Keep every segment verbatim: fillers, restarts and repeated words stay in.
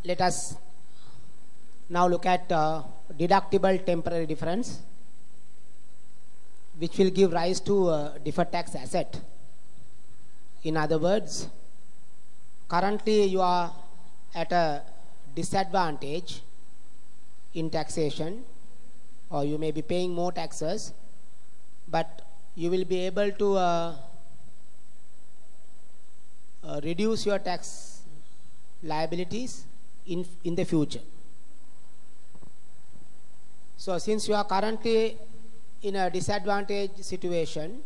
let us now look at uh, deductible temporary difference, which will give rise to a deferred tax asset. In other words, currently you are at a disadvantage in taxation, or you may be paying more taxes, but you will be able to uh, uh, reduce your tax liabilities in, in the future. So since you are currently in a disadvantaged situation,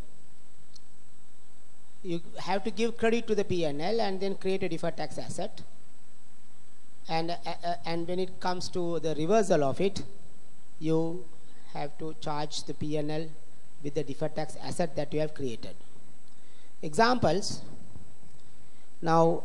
you have to give credit to the P and L and then create a deferred tax asset. And, uh, uh, and when it comes to the reversal of it, you have to charge the P and L with the deferred tax asset that you have created. Examples. Now,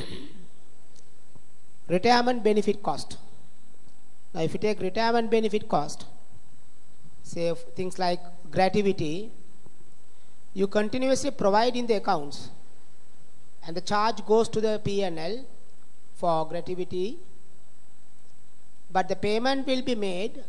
retirement benefit cost. Now, if you take retirement benefit cost, say things like gratuity, you continuously provide in the accounts, and the charge goes to the P and L for gratuity, but the payment will be made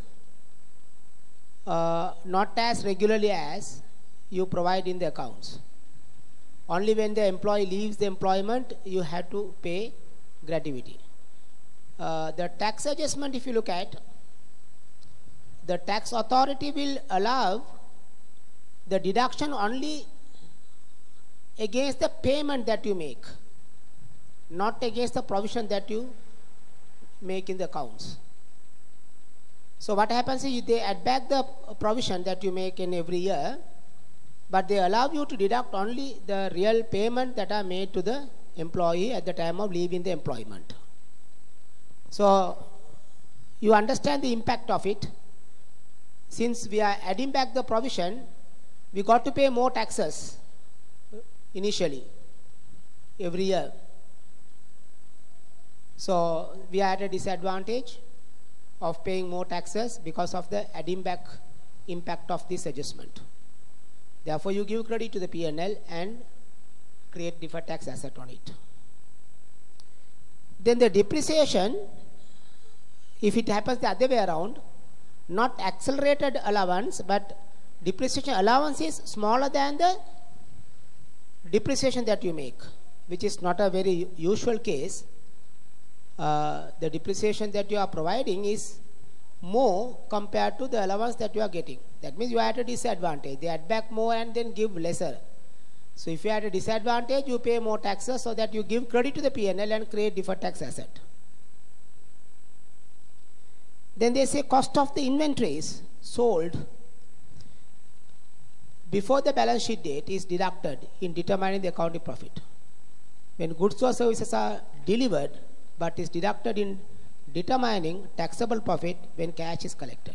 uh, not as regularly as you provide in the accounts. Only when the employee leaves the employment, you have to pay gratuity. Uh, the tax adjustment, if you look at, the tax authority will allow the deduction only against the payment that you make, not against the provision that you make in the accounts. So what happens is they add back the provision that you make in every year, but they allow you to deduct only the real payment that are made to the employee at the time of leaving the employment. So you understand the impact of it. Since we are adding back the provision, we got to pay more taxes initially every year. So we are at a disadvantage of paying more taxes because of the adding back impact of this adjustment. Therefore, you give credit to the P and L and create deferred tax asset on it. Then the depreciation, if it happens the other way around, not accelerated allowance, but depreciation allowance is smaller than the depreciation that you make, which is not a very usual case. Uh, the depreciation that you are providing is more compared to the allowance that you are getting. That means you are at a disadvantage. They add back more and then give lesser. So if you are at a disadvantage, you pay more taxes so that you give credit to the P and L and create deferred tax asset. Then they say cost of the inventories sold before the balance sheet date is deducted in determining the accounting profit. When goods or services are delivered, but is deducted in determining taxable profit when cash is collected.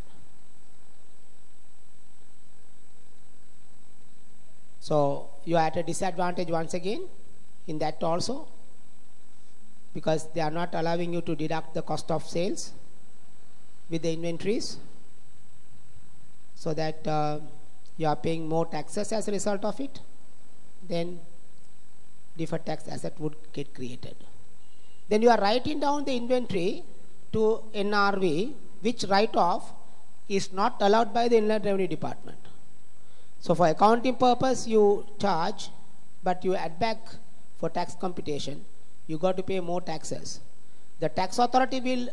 So you are at a disadvantage once again in that also, because they are not allowing you to deduct the cost of sales with the inventories, so that uh, you are paying more taxes as a result of it. Then deferred tax asset would get created. Then you are writing down the inventory to N R V, which write-off is not allowed by the Inland Revenue Department. So for accounting purpose, you charge, but you add back for tax computation. You got to pay more taxes. The tax authority will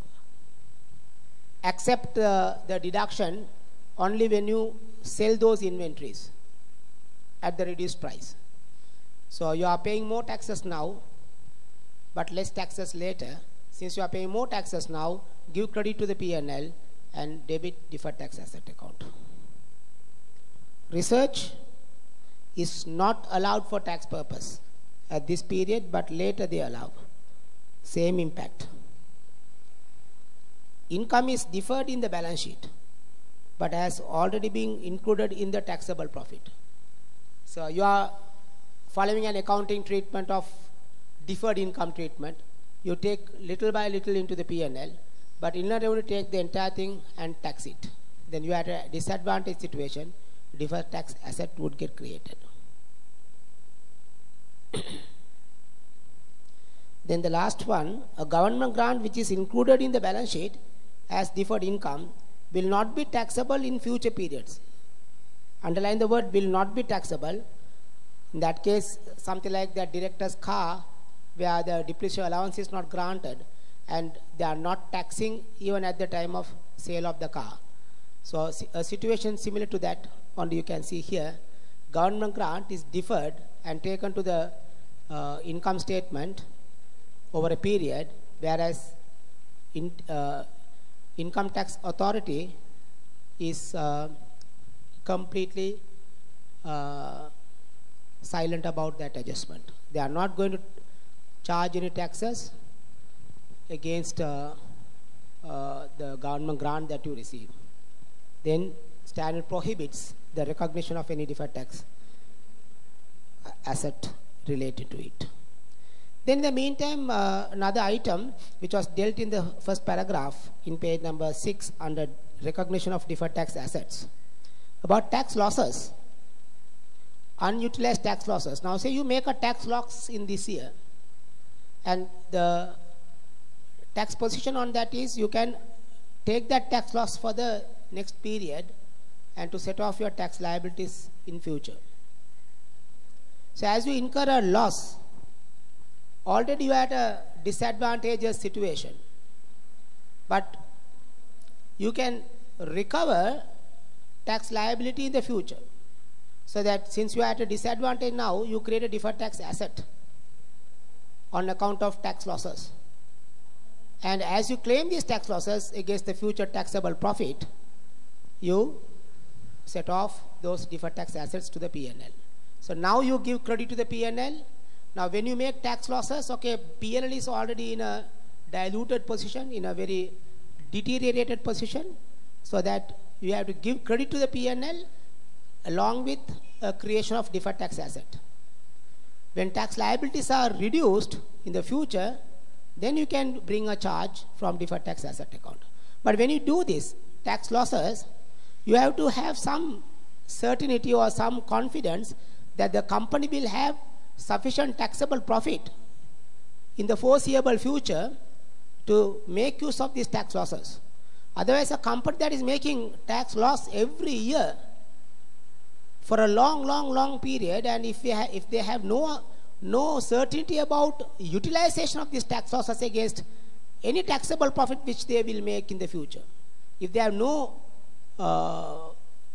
accept uh, the deduction only when you sell those inventories at the reduced price. So you are paying more taxes now, but less taxes later. Since you are paying more taxes now, give credit to the P and L and debit deferred tax asset account. Research is not allowed for tax purpose at this period, but later they allow. Same impact. Income is deferred in the balance sheet, but has already been included in the taxable profit. So you are following an accounting treatment of deferred income treatment. You take little by little into the P and L, but Inland Revenue take the entire thing and tax it. Then you are at a disadvantaged situation. Deferred tax asset would get created. Then the last one, a government grant which is included in the balance sheet as deferred income will not be taxable in future periods. Underline the word will not be taxable. In that case, something like that director's car where the depreciation allowance is not granted and they are not taxing even at the time of sale of the car. So a situation similar to that only you can see here. Government grant is deferred and taken to the uh, income statement over a period, whereas in, uh, income tax authority is uh, completely uh, silent about that adjustment. They are not going to charge any taxes against uh, uh, the government grant that you receive. Then standard prohibits the recognition of any deferred tax asset related to it. Then in the meantime, uh, another item which was dealt in the first paragraph in page number six under recognition of deferred tax assets about tax losses, unutilized tax losses. Now say you make a tax loss in this year and the tax position on that is you can take that tax loss for the next period and to set off your tax liabilities in future. So as you incur a loss, already you are at a disadvantageous situation, but you can recover tax liability in the future. So that since you are at a disadvantage now, you create a deferred tax asset on account of tax losses. And as you claim these tax losses against the future taxable profit, you set off those deferred tax assets to the P and L. So now you give credit to the P and L. Now when you make tax losses, okay, P and L is already in a diluted position, in a very deteriorated position, so that you have to give credit to the P and L along with a creation of deferred tax asset. When tax liabilities are reduced in the future, then you can bring a charge from deferred tax asset account. But when you do this, tax losses, you have to have some certainty or some confidence that the company will have sufficient taxable profit in the foreseeable future to make use of these tax losses. Otherwise, a company that is making tax loss every year for a long, long, long period, and if they, ha if they have no, no certainty about utilization of these tax losses against any taxable profit which they will make in the future, if they have no, uh,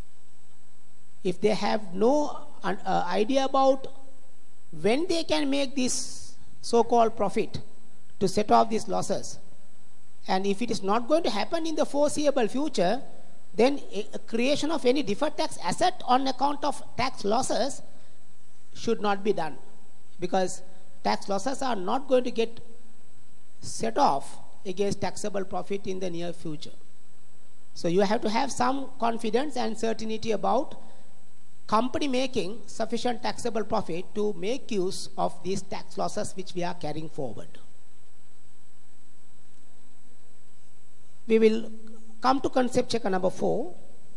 if they have no uh, idea about when they can make this so-called profit to set off these losses, and if it is not going to happen in the foreseeable future, then a, a creation of any deferred tax asset on account of tax losses should not be done, because tax losses are not going to get set off against taxable profit in the near future. So you have to have some confidence and certainty about company making sufficient taxable profit to make use of these tax losses which we are carrying forward. We will come to concept checker number four.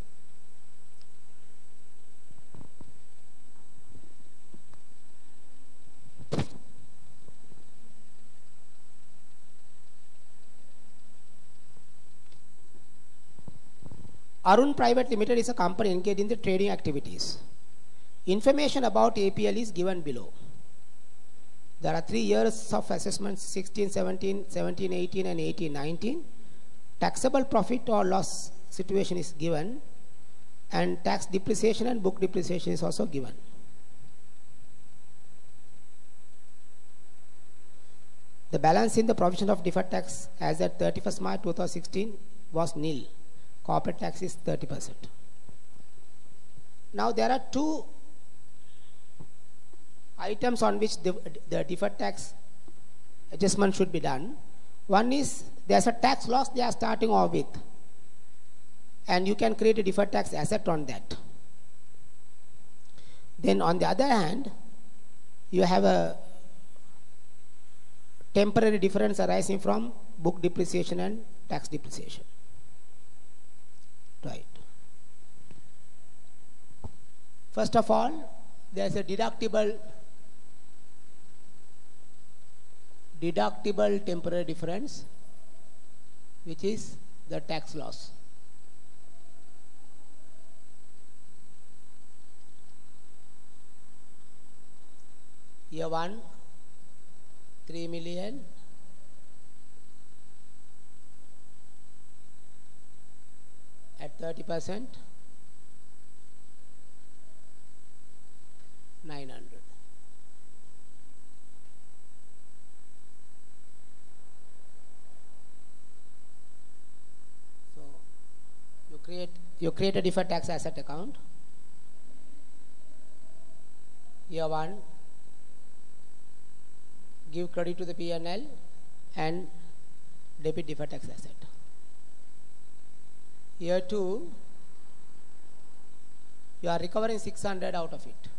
Arun Private Limited is a company engaged in the trading activities. Information about A P L is given below. There are three years of assessments, sixteen, seventeen, seventeen, eighteen and eighteen, nineteen. Taxable profit or loss situation is given, and tax depreciation and book depreciation is also given. The balance in the provision of deferred tax as at thirty-first March two thousand sixteen was nil. Corporate tax is thirty percent. Now there are two items on which the, the deferred tax adjustment should be done. One is there's a tax loss they are starting off with, and you can create a deferred tax asset on that. Then on the other hand, you have a temporary difference arising from book depreciation and tax depreciation. Right. First of all, there's a deductible deductible temporary difference, which is the tax loss. Year one, three million. At thirty percent, nine hundred. So you create you create a deferred tax asset account. Year one, give credit to the P and L and debit deferred tax asset. Year two, you are recovering six hundred out of it.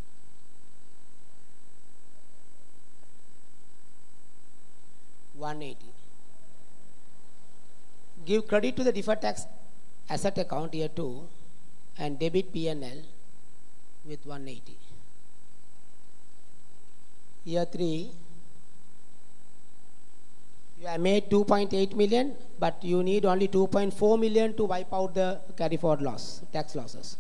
one eighty. Give credit to the deferred tax asset account year two and debit P and L with one eighty. Year three, you have made two point eight million, but you need only two point four million to wipe out the carry forward loss, tax losses.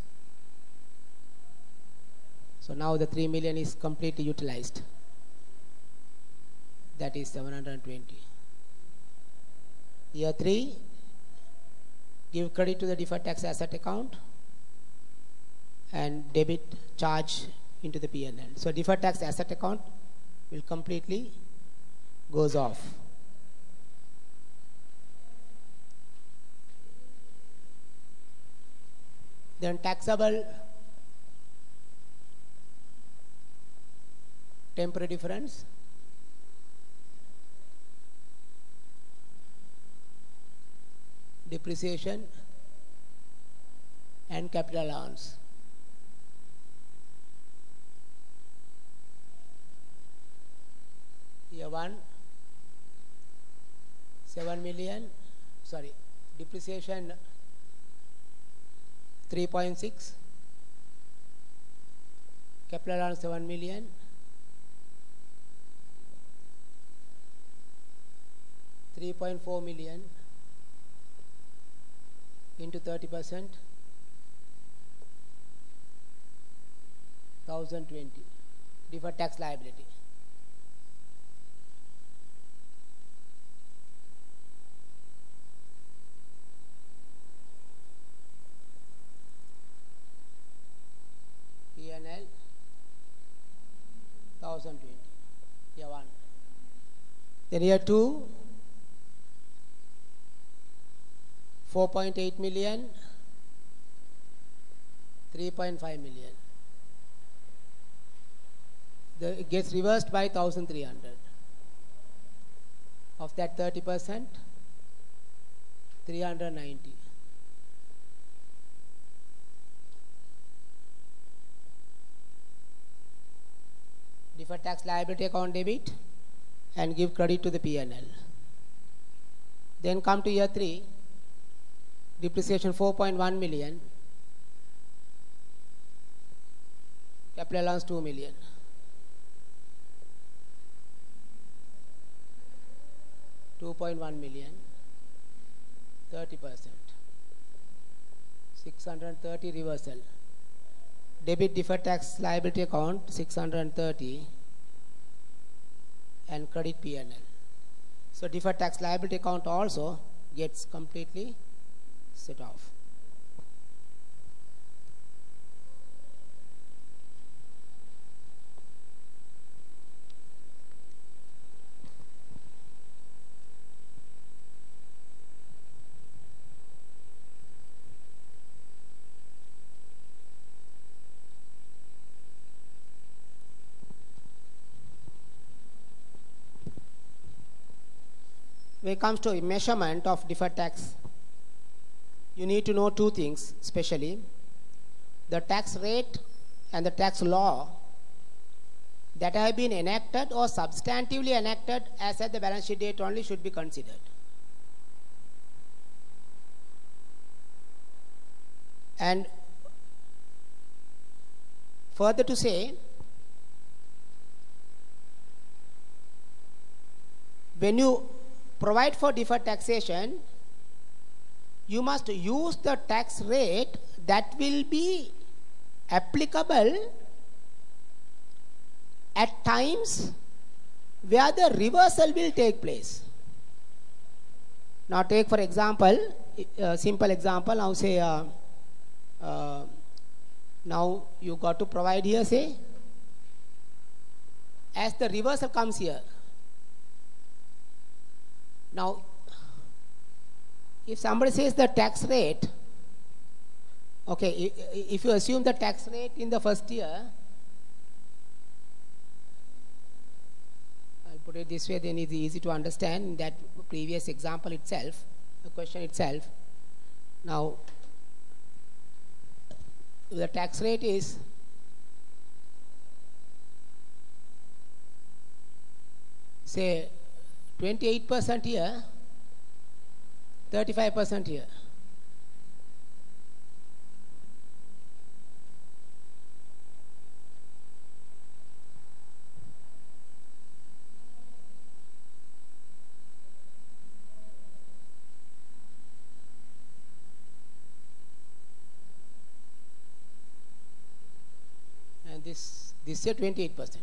So now the three million is completely utilized. That is seven hundred twenty. Year three, give credit to the deferred tax asset account and debit charge into the P and L. So deferred tax asset account will completely goes off. Then taxable temporary difference, depreciation and capital allowance. Year one, seven million, sorry, depreciation three point six, capital allowance seven million, three point four million into thirty percent, one thousand twenty, deferred tax liability. P and L, one thousand twenty, year one. Then year two, four point eight million, three point five million. The, it gets reversed by one thousand three hundred. Of that thirty percent, three hundred ninety. Deferred tax liability account debit and give credit to the P and L. Then come to year three, depreciation four point one million, capital allowance two million. two point one million, thirty percent, six hundred thirty reversal. Debit deferred tax liability account six hundred thirty and credit P and L. So deferred tax liability account also gets completely set off. When it comes to measurement of deferred tax, you need to know two things especially: the tax rate and the tax law that have been enacted or substantively enacted as at the balance sheet date only should be considered. And further to say, when you provide for deferred taxation, you must use the tax rate that will be applicable at times where the reversal will take place. Now take for example, a simple example, now say, uh, uh, now you got to provide here, say, as the reversal comes here. Now, if somebody says the tax rate, okay, if you assume the tax rate in the first year, I'll put it this way, then it's easy to understand in that previous example itself, the question itself. Now, the tax rate is say twenty-eight percent here, thirty-five percent here. And this, this is twenty-eight percent.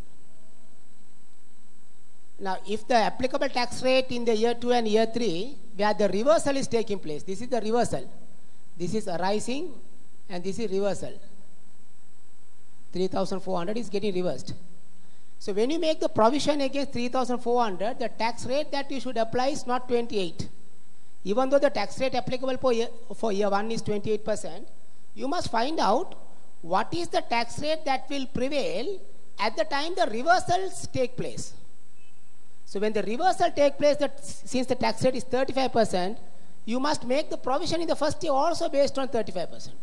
Now, if the applicable tax rate in the year two and year three, where the reversal is taking place, this is the reversal. This is arising and this is reversal. three thousand four hundred is getting reversed. So when you make the provision against three thousand four hundred, the tax rate that you should apply is not twenty-eight. Even though the tax rate applicable for year, for year one is twenty-eight percent, you must find out what is the tax rate that will prevail at the time the reversals take place. So when the reversal takes place, that since the tax rate is thirty-five percent, you must make the provision in the first year also based on thirty-five percent.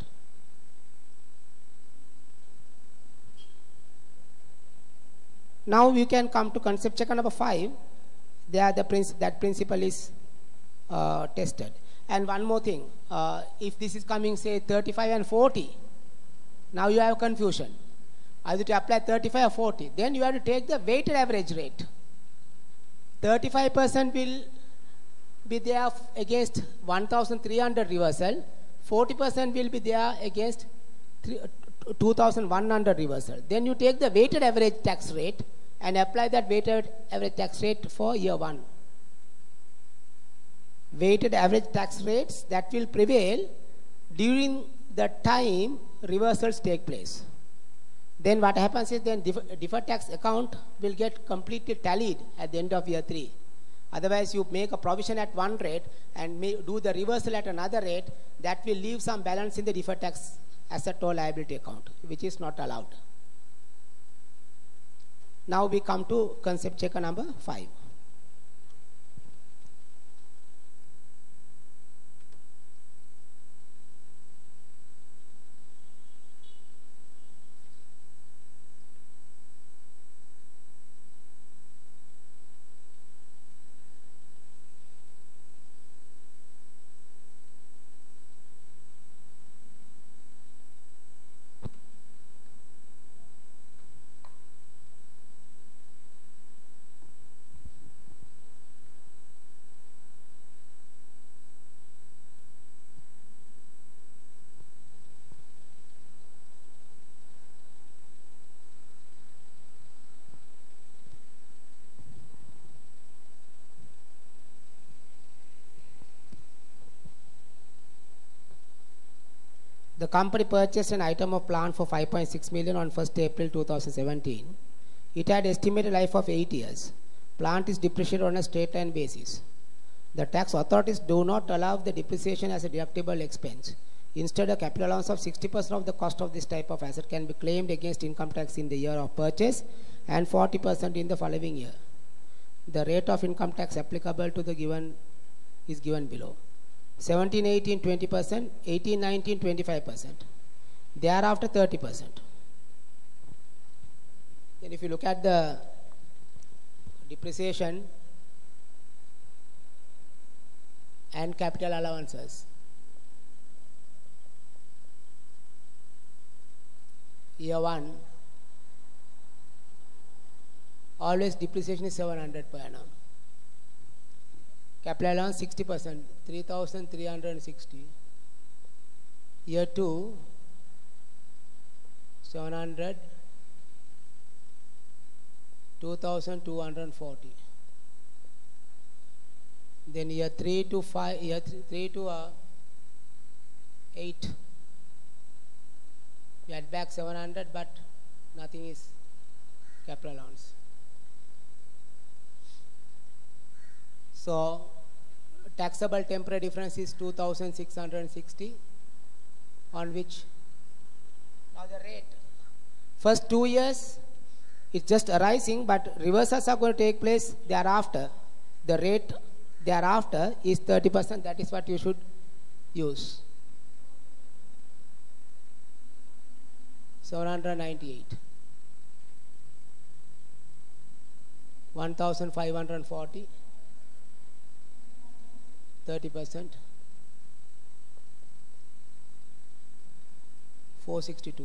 Now we can come to concept checker number five. There the princ that principle is uh, tested. And one more thing, uh, if this is coming say thirty-five and forty, now you have confusion. Either to apply thirty-five or forty, then you have to take the weighted average rate. thirty-five percent will be there against one thousand three hundred reversal, forty percent will be there against two thousand one hundred reversal. Then you take the weighted average tax rate and apply that weighted average tax rate for year one. Weighted average tax rates that will prevail during the time reversals take place. Then what happens is then deferred tax account will get completely tallied at the end of year three. Otherwise, you make a provision at one rate and may do the reversal at another rate, that will leave some balance in the deferred tax asset or liability account, which is not allowed. Now we come to concept checker number five. The company purchased an item of plant for five point six million on first April two thousand seventeen. It had estimated life of eight years. Plant is depreciated on a straight line basis. The tax authorities do not allow the depreciation as a deductible expense. Instead, a capital allowance of sixty percent of the cost of this type of asset can be claimed against income tax in the year of purchase and forty percent in the following year. The rate of income tax applicable to the given is given below. seventeen, eighteen, twenty percent, eighteen, nineteen, twenty-five percent. Thereafter thirty percent. Then if you look at the depreciation and capital allowances, year one, always depreciation is seven hundred per annum. Capital allowance sixty percent, three thousand three hundred sixty. Year two, seven hundred, two thousand two hundred forty. Then year three to five, year three, three to uh, eight. We had back seven hundred, but nothing is capital allowance. So taxable temporary difference is two thousand six hundred sixty, on which now the rate. First two years it's just arising, but reversals are going to take place thereafter. The rate thereafter is thirty percent. That is what you should use. seven hundred ninety-eight. one thousand five hundred forty. thirty percent. four sixty-two.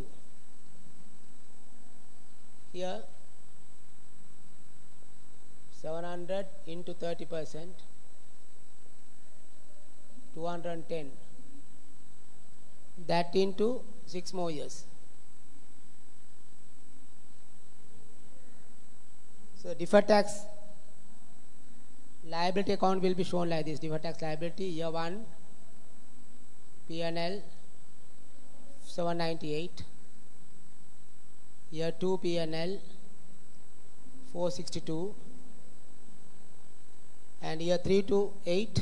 Here seven hundred into thirty percent, two hundred ten. That into six more years. So deferred tax liability account will be shown like this. Deferred tax liability, year one, P and L seven ninety-eight. Year two, P and L four sixty-two. And year three to eight,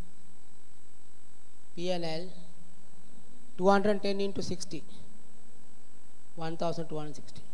P and L two hundred ten into sixty, one thousand two hundred sixty.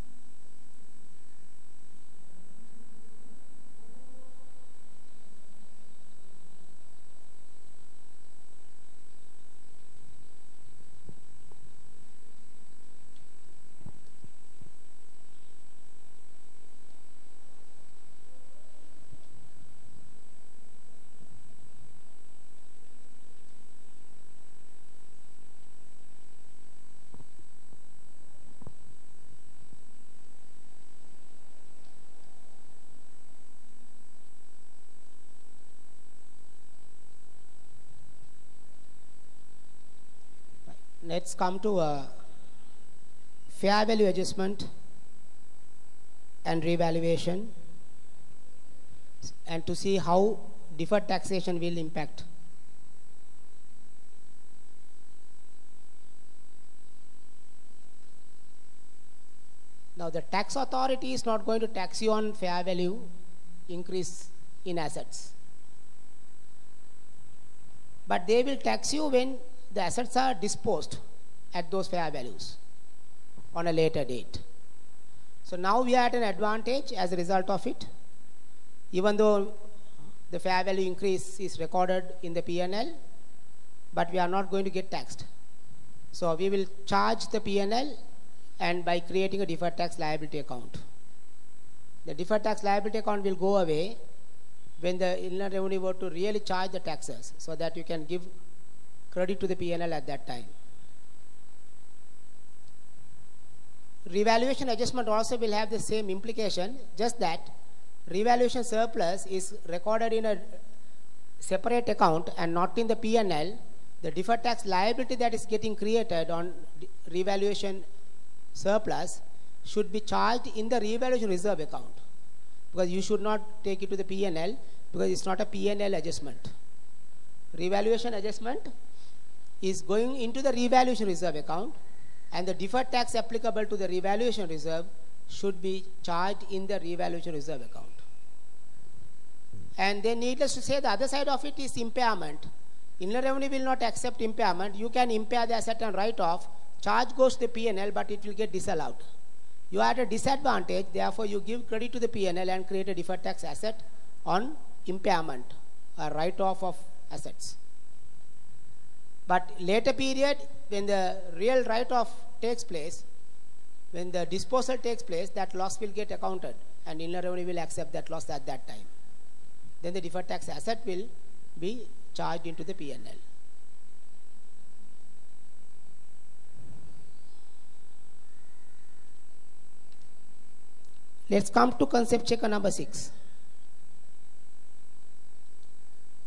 Let's come to a fair value adjustment and revaluation, and to see how deferred taxation will impact. Now the tax authority is not going to tax you on fair value increase in assets, but they will tax you when the assets are disposed at those fair values on a later date. So now we are at an advantage as a result of it. Even though the fair value increase is recorded in the P and L, but we are not going to get taxed. So we will charge the P and L, and by creating a deferred tax liability account. The deferred tax liability account will go away when the Inland Revenue were to really charge the taxes, so that you can give credit to the P and L at that time. Revaluation adjustment also will have the same implication, just that revaluation surplus is recorded in a separate account and not in the P and L. The deferred tax liability that is getting created on revaluation surplus should be charged in the revaluation reserve account, because you should not take it to the P and L, because it's not a P and L adjustment. Revaluation adjustment is going into the revaluation reserve account, and the deferred tax applicable to the revaluation reserve should be charged in the revaluation reserve account. And then needless to say, the other side of it is impairment. Inland Revenue will not accept impairment. You can impair the asset and write off. Charge goes to the P and L, but it will get disallowed. You are at a disadvantage, therefore you give credit to the P and L and create a deferred tax asset on impairment, a write-off of assets. But later period, when the real write-off takes place, when the disposal takes place, that loss will get accounted, and Inland Revenue will accept that loss at that time. Then the deferred tax asset will be charged into the P and L. Let's come to concept checker number six.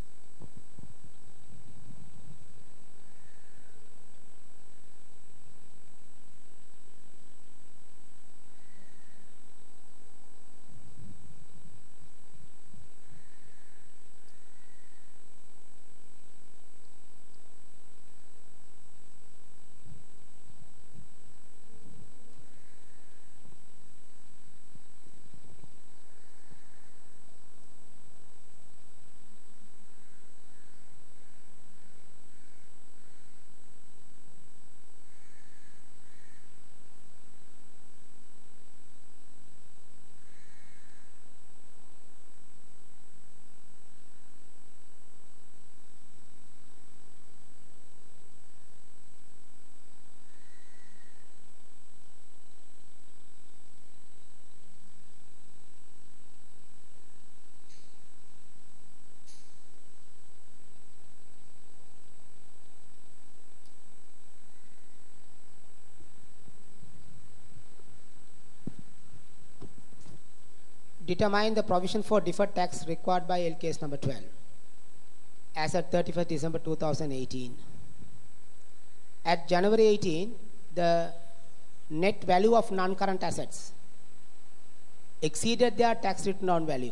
determine the provision for deferred tax required by L case number twelve as at thirty-first December two thousand eighteen. At January eighteenth, the net value of non-current assets exceeded their tax written down value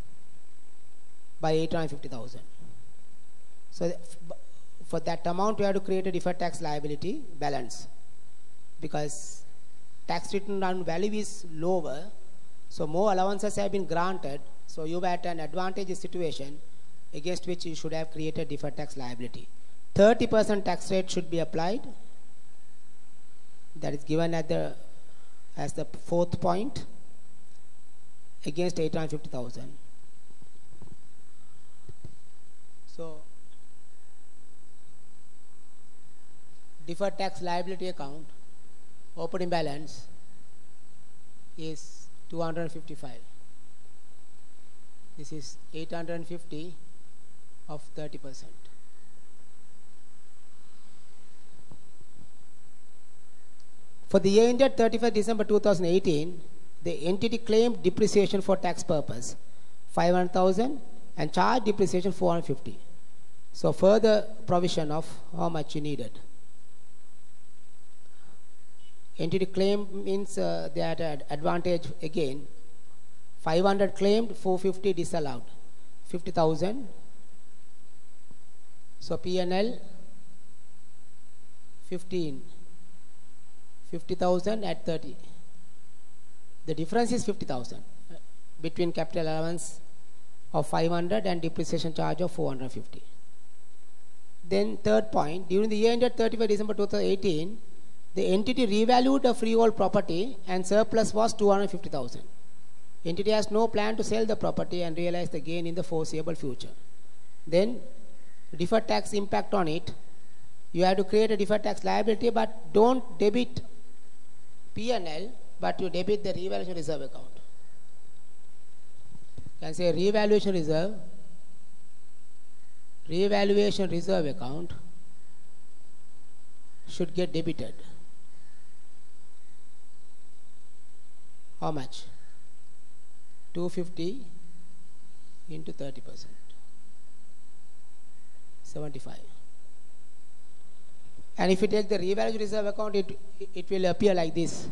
by eight hundred fifty thousand. So for that amount, we have to create a deferred tax liability balance because tax written down value is lower, so more allowances have been granted, so you are at an advantageous situation against which you should have created deferred tax liability. thirty percent tax rate should be applied. That is given at the as the fourth point against eight hundred fifty thousand. So deferred tax liability account opening balance is two hundred fifty-five. This is eight hundred fifty of thirty percent. For the year ended thirty-first December two thousand eighteen, the entity claimed depreciation for tax purpose five hundred thousand and charged depreciation four hundred fifty. So further provision of how much you needed. Entity claim means uh, they had an advantage again. five hundred claimed, four hundred fifty disallowed, fifty thousand. So P and L fifteen. fifty thousand at thirty. The difference is fifty thousand between capital allowance of five hundred and depreciation charge of four hundred fifty. Then third point, during the year ended thirty-first December two thousand eighteen, the entity revalued a freehold property and surplus was two hundred fifty thousand. Entity has no plan to sell the property and realize the gain in the foreseeable future. Then deferred tax impact on it. You have to create a deferred tax liability, but don't debit P and L, but you debit the revaluation reserve account. You can say revaluation reserve, revaluation reserve account should get debited. How much? two hundred fifty into thirty percent. seventy-five. And if you take the revaluation reserve account, it, it will appear like this.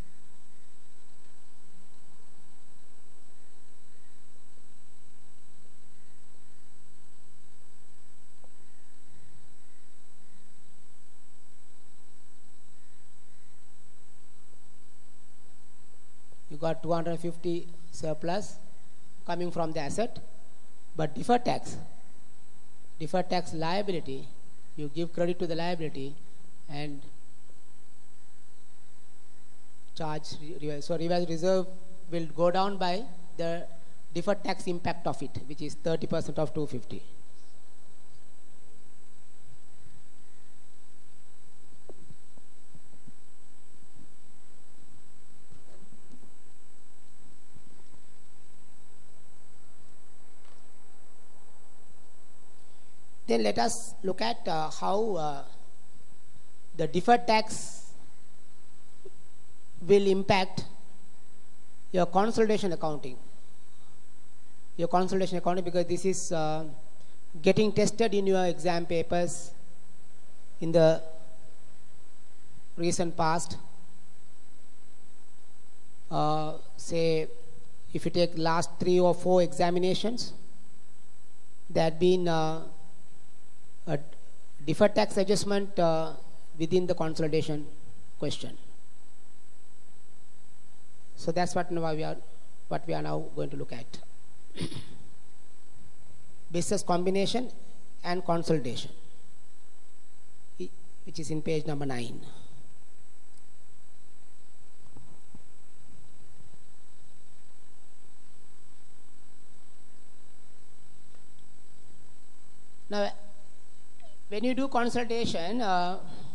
You got two hundred fifty surplus coming from the asset, but deferred tax, deferred tax liability, you give credit to the liability and charge. So revaluation reserve will go down by the deferred tax impact of it, which is thirty percent of two hundred fifty. Then let us look at uh, how uh, the deferred tax will impact your consolidation accounting. Your consolidation accounting, because this is uh, getting tested in your exam papers in the recent past. Uh, say, if you take last three or four examinations, there had been uh, a deferred tax adjustment uh, within the consolidation question. So that's what now we are what we are now going to look at. Business combination and consolidation, which is in page number nine. Now, when you do consolidation, uh,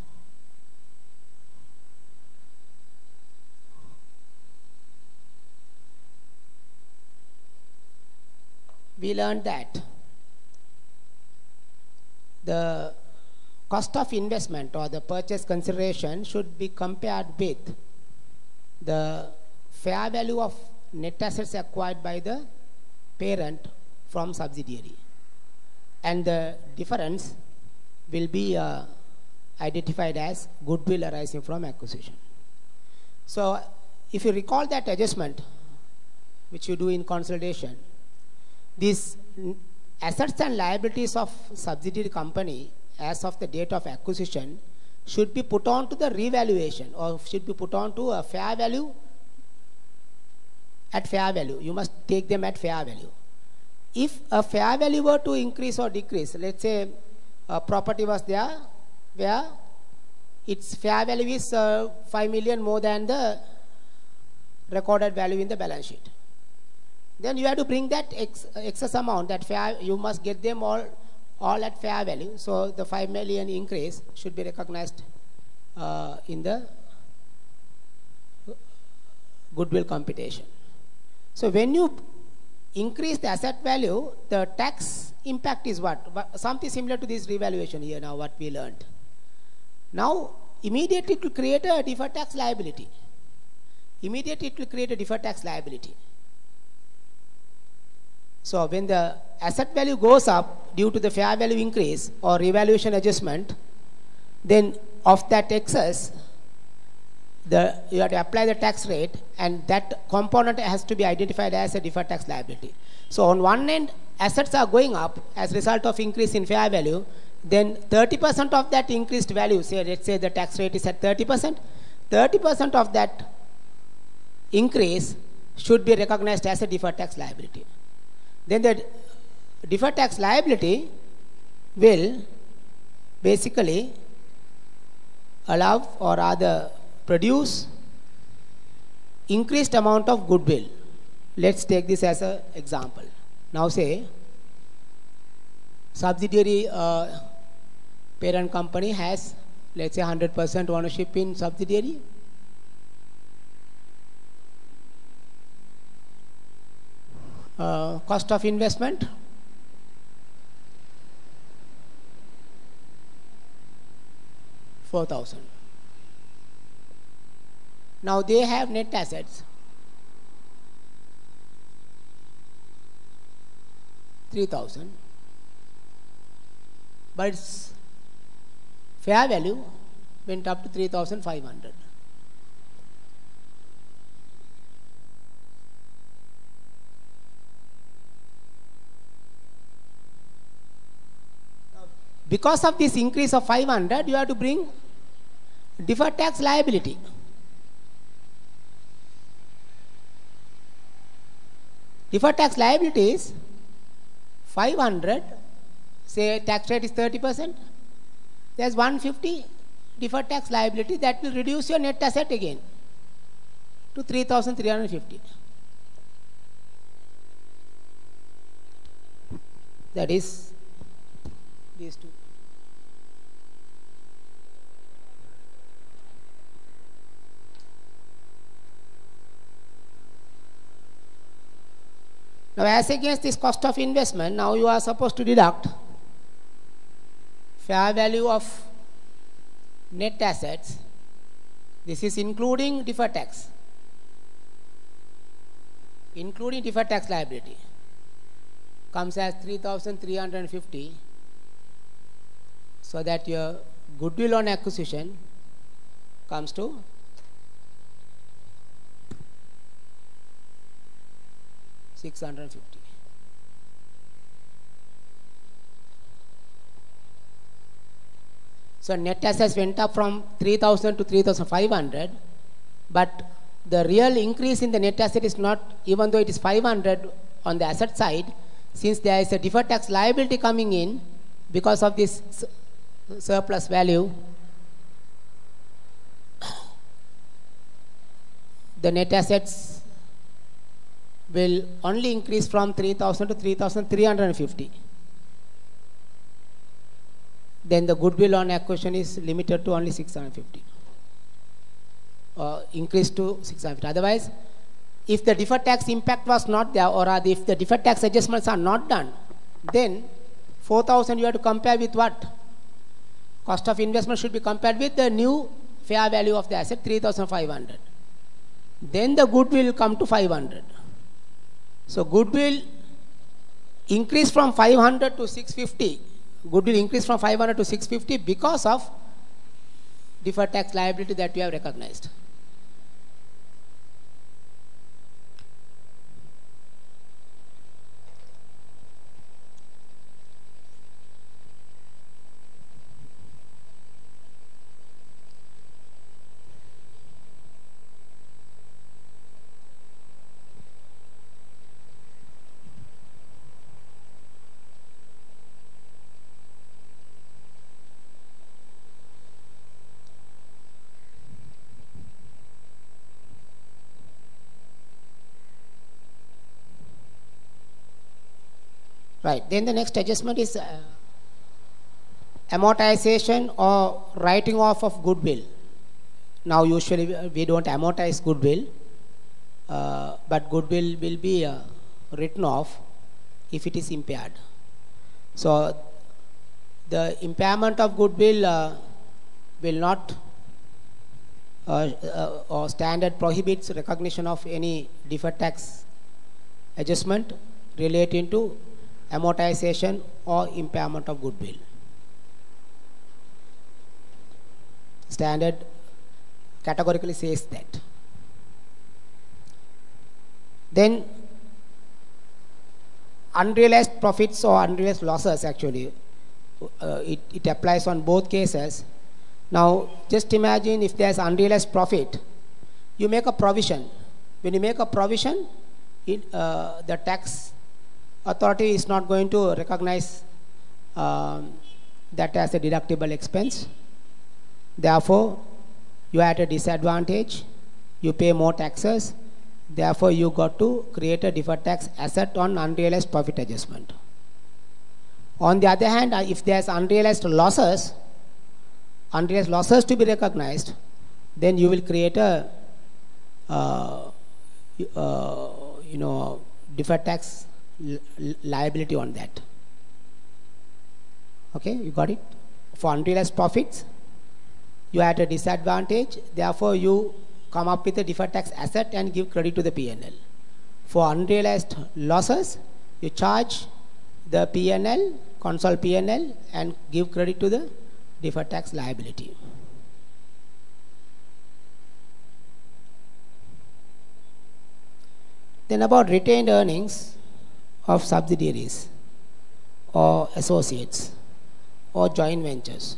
we learned that the cost of investment or the purchase consideration should be compared with the fair value of net assets acquired by the parent from subsidiary, and the difference will be uh, identified as goodwill arising from acquisition. So if you recall that adjustment which you do in consolidation, these assets and liabilities of subsidiary company as of the date of acquisition should be put on to the revaluation, or should be put on to a fair value at fair value. You must take them at fair value. If a fair value were to increase or decrease, let's say a property was there where its fair value is uh, five million more than the recorded value in the balance sheet, then you have to bring that ex excess amount, that fair, you must get them all all at fair value. So the five million increase should be recognized uh, in the goodwill computation. So when you increase the asset value, the tax impact is what? Something similar to this revaluation here now, what we learned. Now, immediately it will create a deferred tax liability. Immediately it will create a deferred tax liability. So when the asset value goes up due to the fair value increase or revaluation adjustment, then of that excess, the, you have to apply the tax rate, and that component has to be identified as a deferred tax liability. So on one end, assets are going up as a result of increase in fair value, then thirty percent of that increased value, say let's say the tax rate is at thirty percent, thirty percent of that increase should be recognized as a deferred tax liability. Then the deferred tax liability will basically allow, or rather produce, increased amount of goodwill. Let's take this as an example. Now say subsidiary uh, parent company has, let's say, one hundred percent ownership in subsidiary. Uh, cost of investment four thousand. Now they have net assets three thousand, but its fair value went up to three thousand five hundred. Because of this increase of five hundred, you have to bring deferred tax liability. Deferred tax liability is five hundred, say tax rate is thirty percent, there is one hundred fifty deferred tax liability, that will reduce your net asset again to three thousand three hundred fifty. That is these two. Now as against this cost of investment, now you are supposed to deduct fair value of net assets. This is including deferred tax, including deferred tax liability, comes as three thousand three hundred fifty, so that your goodwill on acquisition comes to six hundred fifty. So net assets went up from three thousand to three thousand five hundred, but the real increase in the net asset is not, even though it is five hundred on the asset side, since there is a deferred tax liability coming in because of this surplus value, the net assets will only increase from three thousand to three thousand three hundred fifty. Then the goodwill on acquisition is limited to only six hundred fifty, uh, increased to six hundred fifty. Otherwise, if the deferred tax impact was not there, or rather if the deferred tax adjustments are not done, then four thousand you have to compare with what? Cost of investment should be compared with the new fair value of the asset, three thousand five hundred. Then the goodwill will come to five hundred. So goodwill increased from five hundred to six fifty. Goodwill increased from five hundred to six fifty because of deferred tax liability that we have recognized. Right. Then the next adjustment is uh, amortization or writing off of goodwill. Now usually we don't amortize goodwill, uh, but goodwill will be uh, written off if it is impaired. So the impairment of goodwill uh, will not uh, uh, or standard prohibits recognition of any deferred tax adjustment relating to amortization or impairment of goodwill. Standard categorically says that. Then unrealized profits or unrealized losses, actually uh, it, it applies on both cases. Now just imagine if there's unrealized profit, you make a provision. When you make a provision, it, uh, the tax authority is not going to recognize um, that as a deductible expense. Therefore, you are at a disadvantage. You pay more taxes. Therefore, you got to create a deferred tax asset on unrealized profit adjustment. On the other hand, if there's unrealized losses, unrealized losses to be recognized, then you will create a uh, uh, you know deferred tax li liability on that. Okay, you got it? For unrealized profits, you are at a disadvantage, therefore you come up with a deferred tax asset and give credit to the P and L. For unrealized losses, you charge the P and L, console P and L, and give credit to the deferred tax liability. Then about retained earnings of subsidiaries or associates or joint ventures.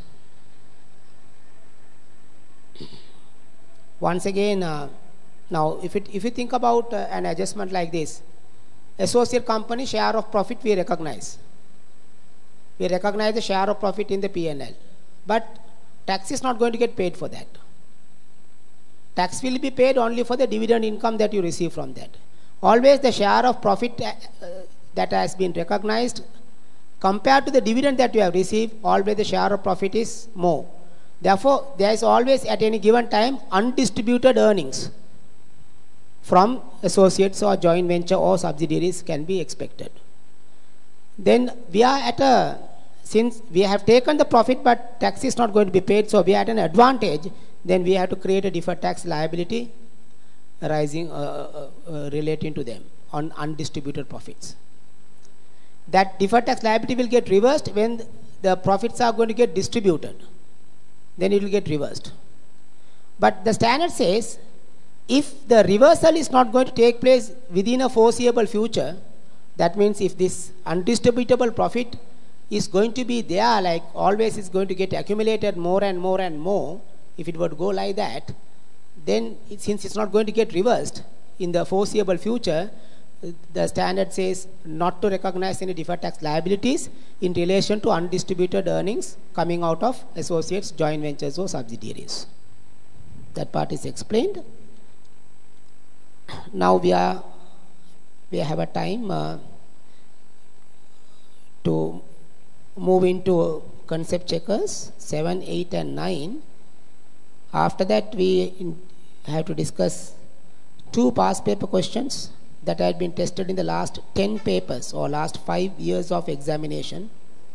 Once again, uh, now if, it, if you think about uh, an adjustment like this, associate company share of profit we recognize. We recognize the share of profit in the P and L. But tax is not going to get paid for that. Tax will be paid only for the dividend income that you receive from that. Always the share of profit uh, that has been recognized compared to the dividend that you have received, always the share of profit is more. Therefore, there is always at any given time undistributed earnings from associates or joint venture or subsidiaries can be expected. Then we are at a, since we have taken the profit but tax is not going to be paid, so we are at an advantage, then we have to create a deferred tax liability arising, uh, uh, uh, relating to them on undistributed profits. That deferred tax liability will get reversed when the profits are going to get distributed. Then it will get reversed. But the standard says, if the reversal is not going to take place within a foreseeable future, that means if this undistributable profit is going to be there, like always is going to get accumulated more and more and more, if it were to go like that, then it, since it's not going to get reversed in the foreseeable future, the standard says not to recognize any deferred tax liabilities in relation to undistributed earnings coming out of associates, joint ventures or subsidiaries. That part is explained. Now we are we have a time uh, to move into concept checkers seven, eight and nine. After that we in, have to discuss two past paper questions that had been tested in the last ten papers or last five years of examination.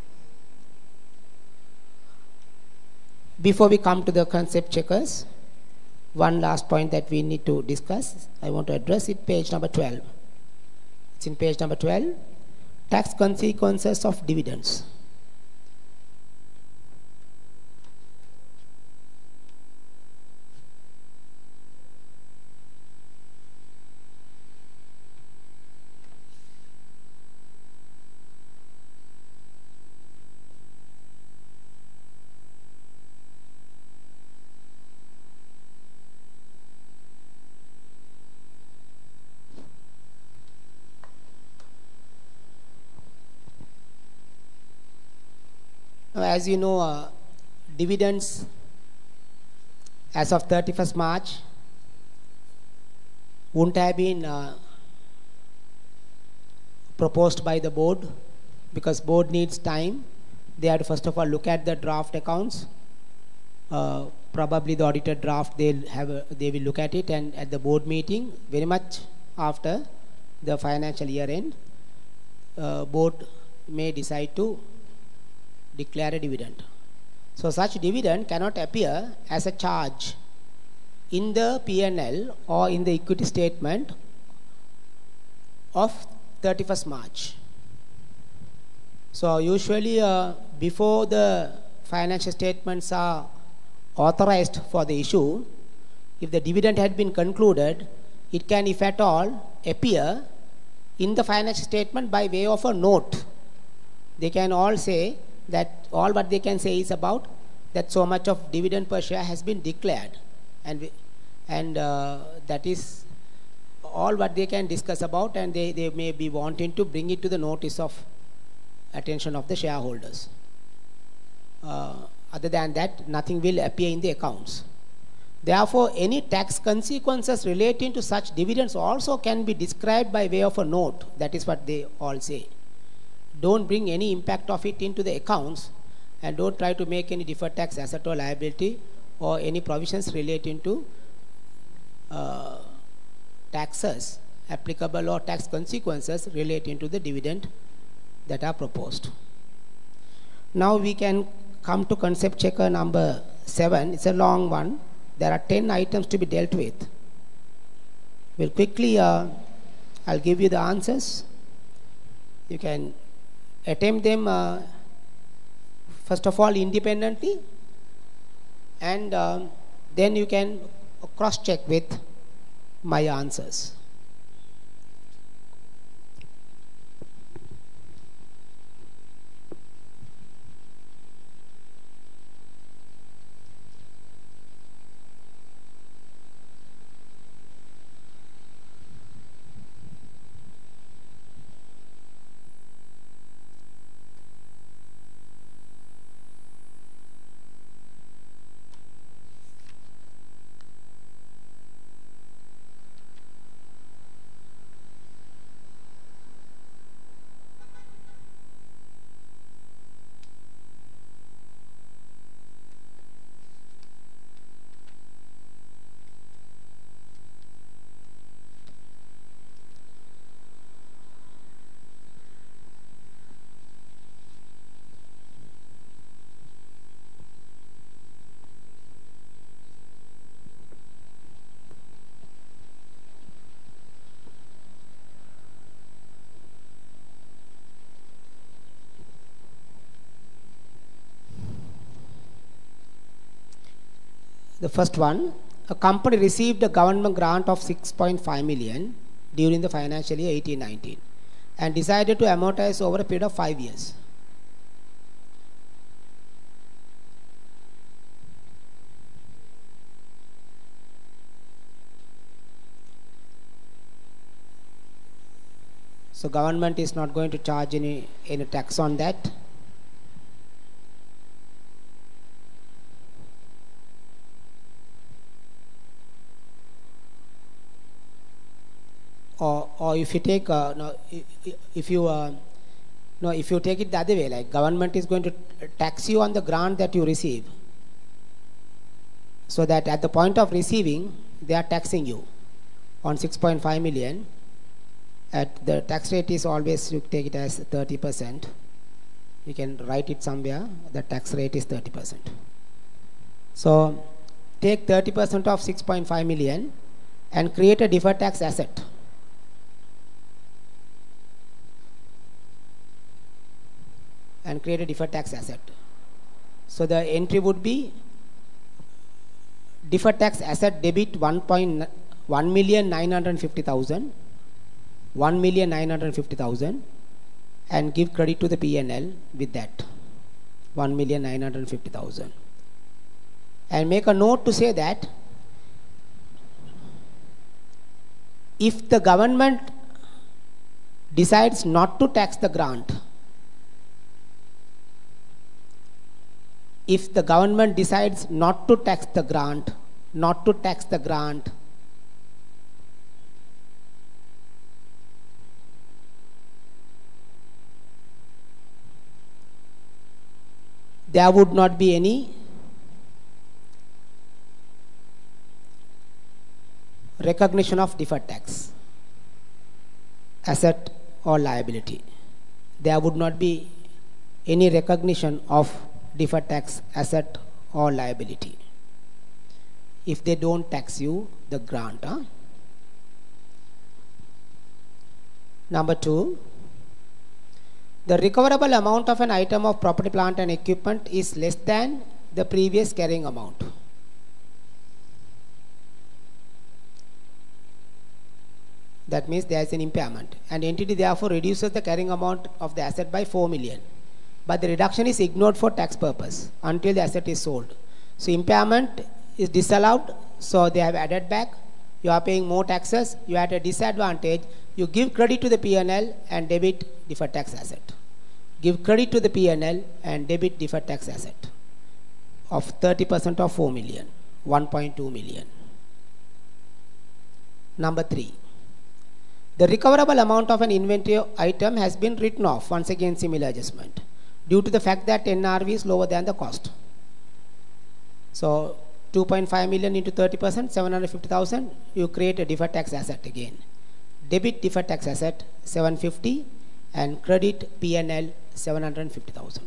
Before we come to the concept checkers, one last point that we need to discuss, I want to address it, page number twelve. It It's in page number twelve. Tax consequences of dividends. As you know, uh, dividends as of thirty-first March wouldn't have been uh, proposed by the board, because board needs time. They have to first of all look at the draft accounts. Uh, probably the audited draft, they'll have a, they will look at it, and at the board meeting, very much after the financial year end, uh, board may decide to declare a dividend. So such dividend cannot appear as a charge in the P and L or in the equity statement of thirty-first March. So usually uh, before the financial statements are authorized for the issue, if the dividend had been concluded, it can, if at all, appear in the financial statement by way of a note. They can all say that all what they can say is about that so much of dividend per share has been declared, and we, and uh, that is all what they can discuss about, and they, they may be wanting to bring it to the notice of attention of the shareholders. Uh, other than that, nothing will appear in the accounts. Therefore, any tax consequences relating to such dividends also can be described by way of a note. That is what they all say. Don't bring any impact of it into the accounts, and don't try to make any deferred tax asset or liability or any provisions relating to uh, taxes applicable or tax consequences relating to the dividend that are proposed. Now we can come to concept checker number seven. It's a long one. There are ten items to be dealt with. We'll quickly, uh, I'll give you the answers. You can attempt them uh, first of all independently, and um, then you can cross check with my answers. The first one, a company received a government grant of six point five million during the financial year eighteen nineteen and decided to amortize over a period of five years. So government is not going to charge any, any tax on that. Or, or if you take uh, no, if you uh, no if you take it the other way, like government is going to tax you on the grant that you receive, so that at the point of receiving they are taxing you on six point five million. At the tax rate is always, you take it as thirty percent. You can write it somewhere. The tax rate is thirty percent. So take thirty percent of six point five million and create a deferred tax asset. and create a deferred tax asset. So the entry would be deferred tax asset debit one million nine hundred fifty thousand, one million nine hundred fifty thousand, and give credit to the P and L with that one million nine hundred fifty thousand. And make a note to say that if the government decides not to tax the grant, if the government decides not to tax the grant, not to tax the grant, there would not be any recognition of deferred tax asset or liability. There would not be any recognition of deferred tax asset or liability if they don't tax you the grant. Huh? Number two, the recoverable amount of an item of property, plant and equipment is less than the previous carrying amount. That means there is an impairment, and entity therefore reduces the carrying amount of the asset by four million. But the reduction is ignored for tax purpose until the asset is sold. So impairment is disallowed, so they have added back. You are paying more taxes, you are at a disadvantage. You give credit to the P and L and debit deferred tax asset. Give credit to the P and L and debit deferred tax asset of thirty percent of four million, one point two million. Number three, the recoverable amount of an inventory item has been written off, once again similar adjustment, due to the fact that N R V is lower than the cost. So two point five million into thirty percent, seven hundred fifty thousand, you create a deferred tax asset again. Debit deferred tax asset seven hundred fifty and credit P and L seven hundred fifty thousand.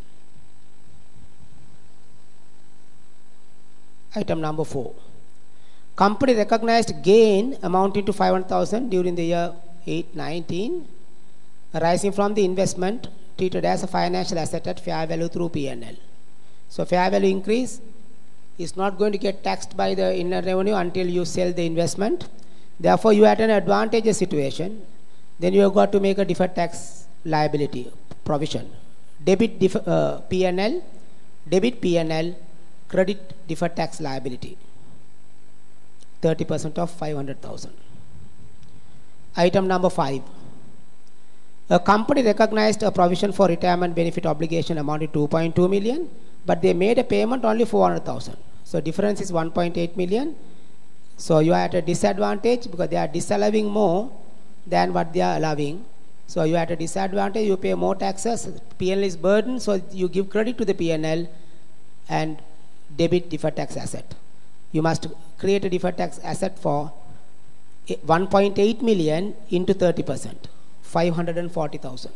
Item number four. Company recognized gain amounting to five hundred thousand during the year eight nineteen, arising from the investment treated as a financial asset at fair value through P and L. So fair value increase is not going to get taxed by the inland revenue until you sell the investment. Therefore, you are at an advantageous situation. Then you have got to make a deferred tax liability provision. Debit def uh, P and L, debit P and L, credit deferred tax liability, thirty percent of five hundred thousand. Item number five. A company recognized a provision for retirement benefit obligation amounting to two point two million, but they made a payment only four hundred thousand. So difference is one point eight million. So you are at a disadvantage because they are disallowing more than what they are allowing. So you are at a disadvantage, you pay more taxes, P and L is burdened, so you give credit to the P and L and debit deferred tax asset. You must create a deferred tax asset for one point eight million into thirty percent, five hundred forty thousand.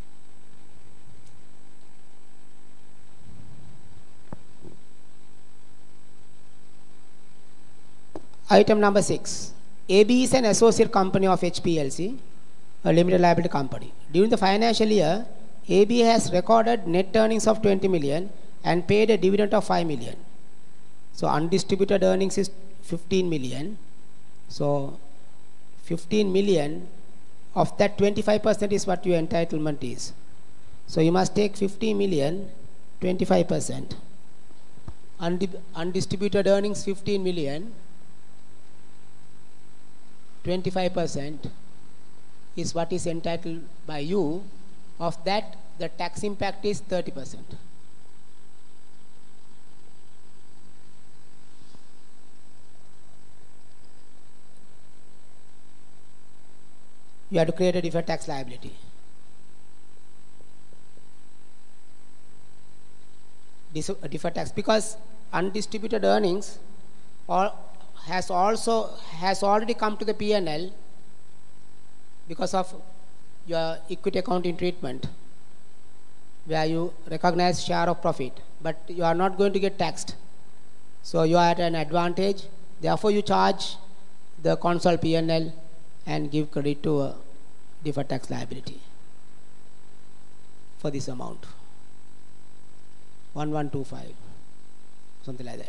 Item number six. A B is an associate company of H P L C, a limited liability company. During the financial year, A B has recorded net earnings of twenty million and paid a dividend of five million. So undistributed earnings is fifteen million. So fifteen million, of that twenty-five percent is what your entitlement is. So you must take fifty million, twenty-five percent. Undistributed earnings fifteen million, twenty-five percent is what is entitled by you. Of that, the tax impact is thirty percent. You have to create a deferred tax liability. Deferred tax, because undistributed earnings or has also has already come to the P and L because of your equity accounting treatment, where you recognize share of profit, but you are not going to get taxed. So you are at an advantage. Therefore, you charge the consolidated P and L and give credit to a deferred tax liability for this amount. one one two five, something like that.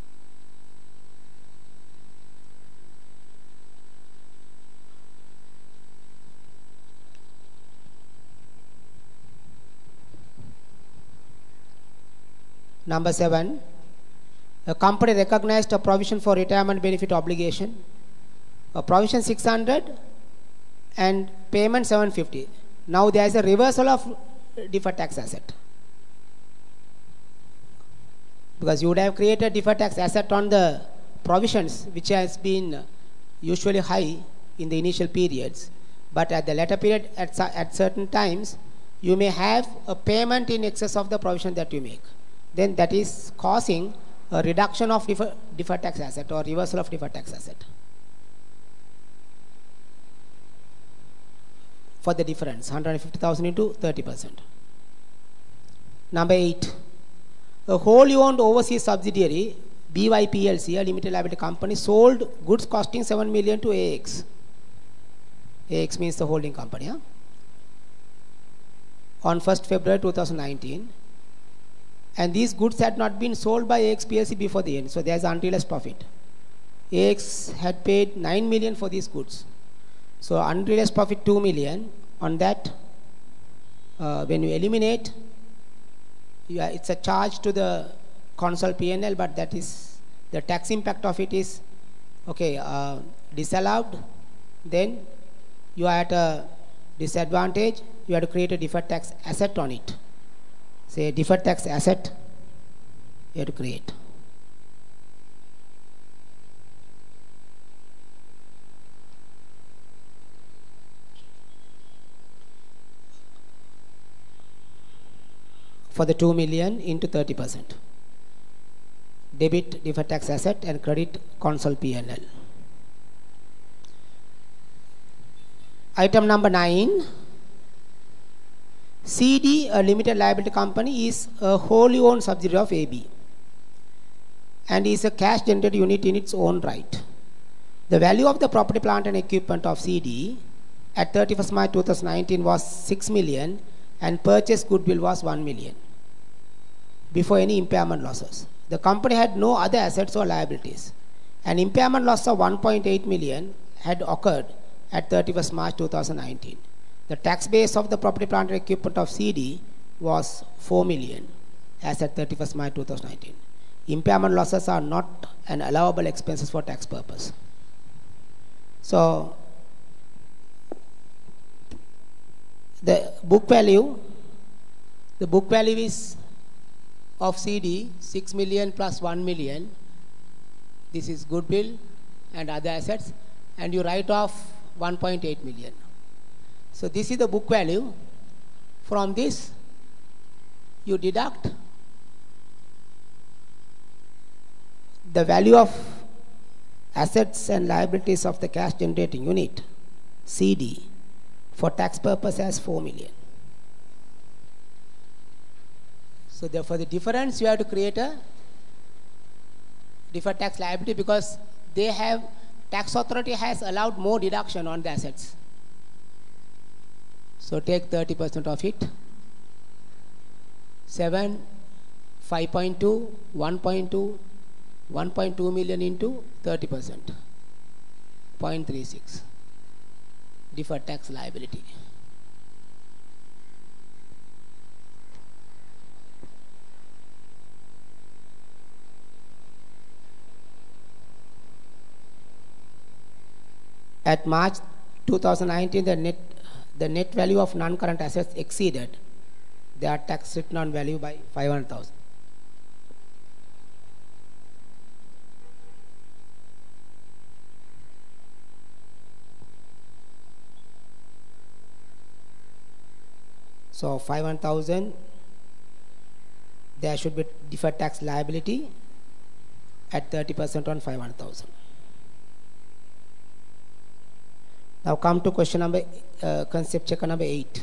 Number seven, a company recognized a provision for retirement benefit obligation, a provision six hundred and payment seven fifty. Now there is a reversal of deferred tax asset, because you would have created deferred tax asset on the provisions which has been usually high in the initial periods, but at the later period, at, at certain times, you may have a payment in excess of the provision that you make. Then that is causing a reduction of defer, deferred tax asset or reversal of deferred tax asset. For the difference, one hundred fifty thousand into thirty percent. Number eight, a wholly owned overseas subsidiary, B Y P L C, a limited liability company, sold goods costing seven million to A X. A X means the holding company. Huh? On first February two thousand nineteen. And these goods had not been sold by A X P L C before the end, so there is unrealized profit. A X had paid nine million for these goods. So unrealized profit two million. On that, uh, when you eliminate, you are, it's a charge to the consolidated P and L, but that is, the tax impact of it is, okay, uh, disallowed. Then you are at a disadvantage. You have to create a deferred tax asset on it. Say deferred tax asset you have to create. For the two million into thirty percent. Debit deferred tax asset and credit consolidated P and L. Item number nine. C D, a limited liability company, is a wholly owned subsidiary of A B and is a cash generated unit in its own right. The value of the property, plant and equipment of C D at thirty-first March two thousand nineteen was six million and purchased goodwill was one million before any impairment losses. The company had no other assets or liabilities. An impairment loss of one point eight million had occurred at thirty-first March two thousand nineteen. The tax base of the property, plant and equipment of C D was four million as at thirty-first March two thousand nineteen. Impairment losses are not an allowable expenses for tax purpose. So the book value, the book value is of C D six million plus one million. This is goodwill and other assets, and you write off one point eight million. So this is the book value. From this, you deduct the value of assets and liabilities of the cash generating unit, C D, for tax purpose as four million. So therefore the difference, you have to create a deferred tax liability, because they have, tax authority has allowed more deduction on the assets. So take thirty percent of it, seven, five point two, one point two, one point two million into thirty percent, zero point three six, deferred tax liability. At March two thousand nineteen, the net the net value of non-current assets exceeded their tax written on value by five hundred thousand. So five hundred thousand, there should be deferred tax liability at thirty percent on five hundred thousand. Now come to question number, uh, concept checker number eight.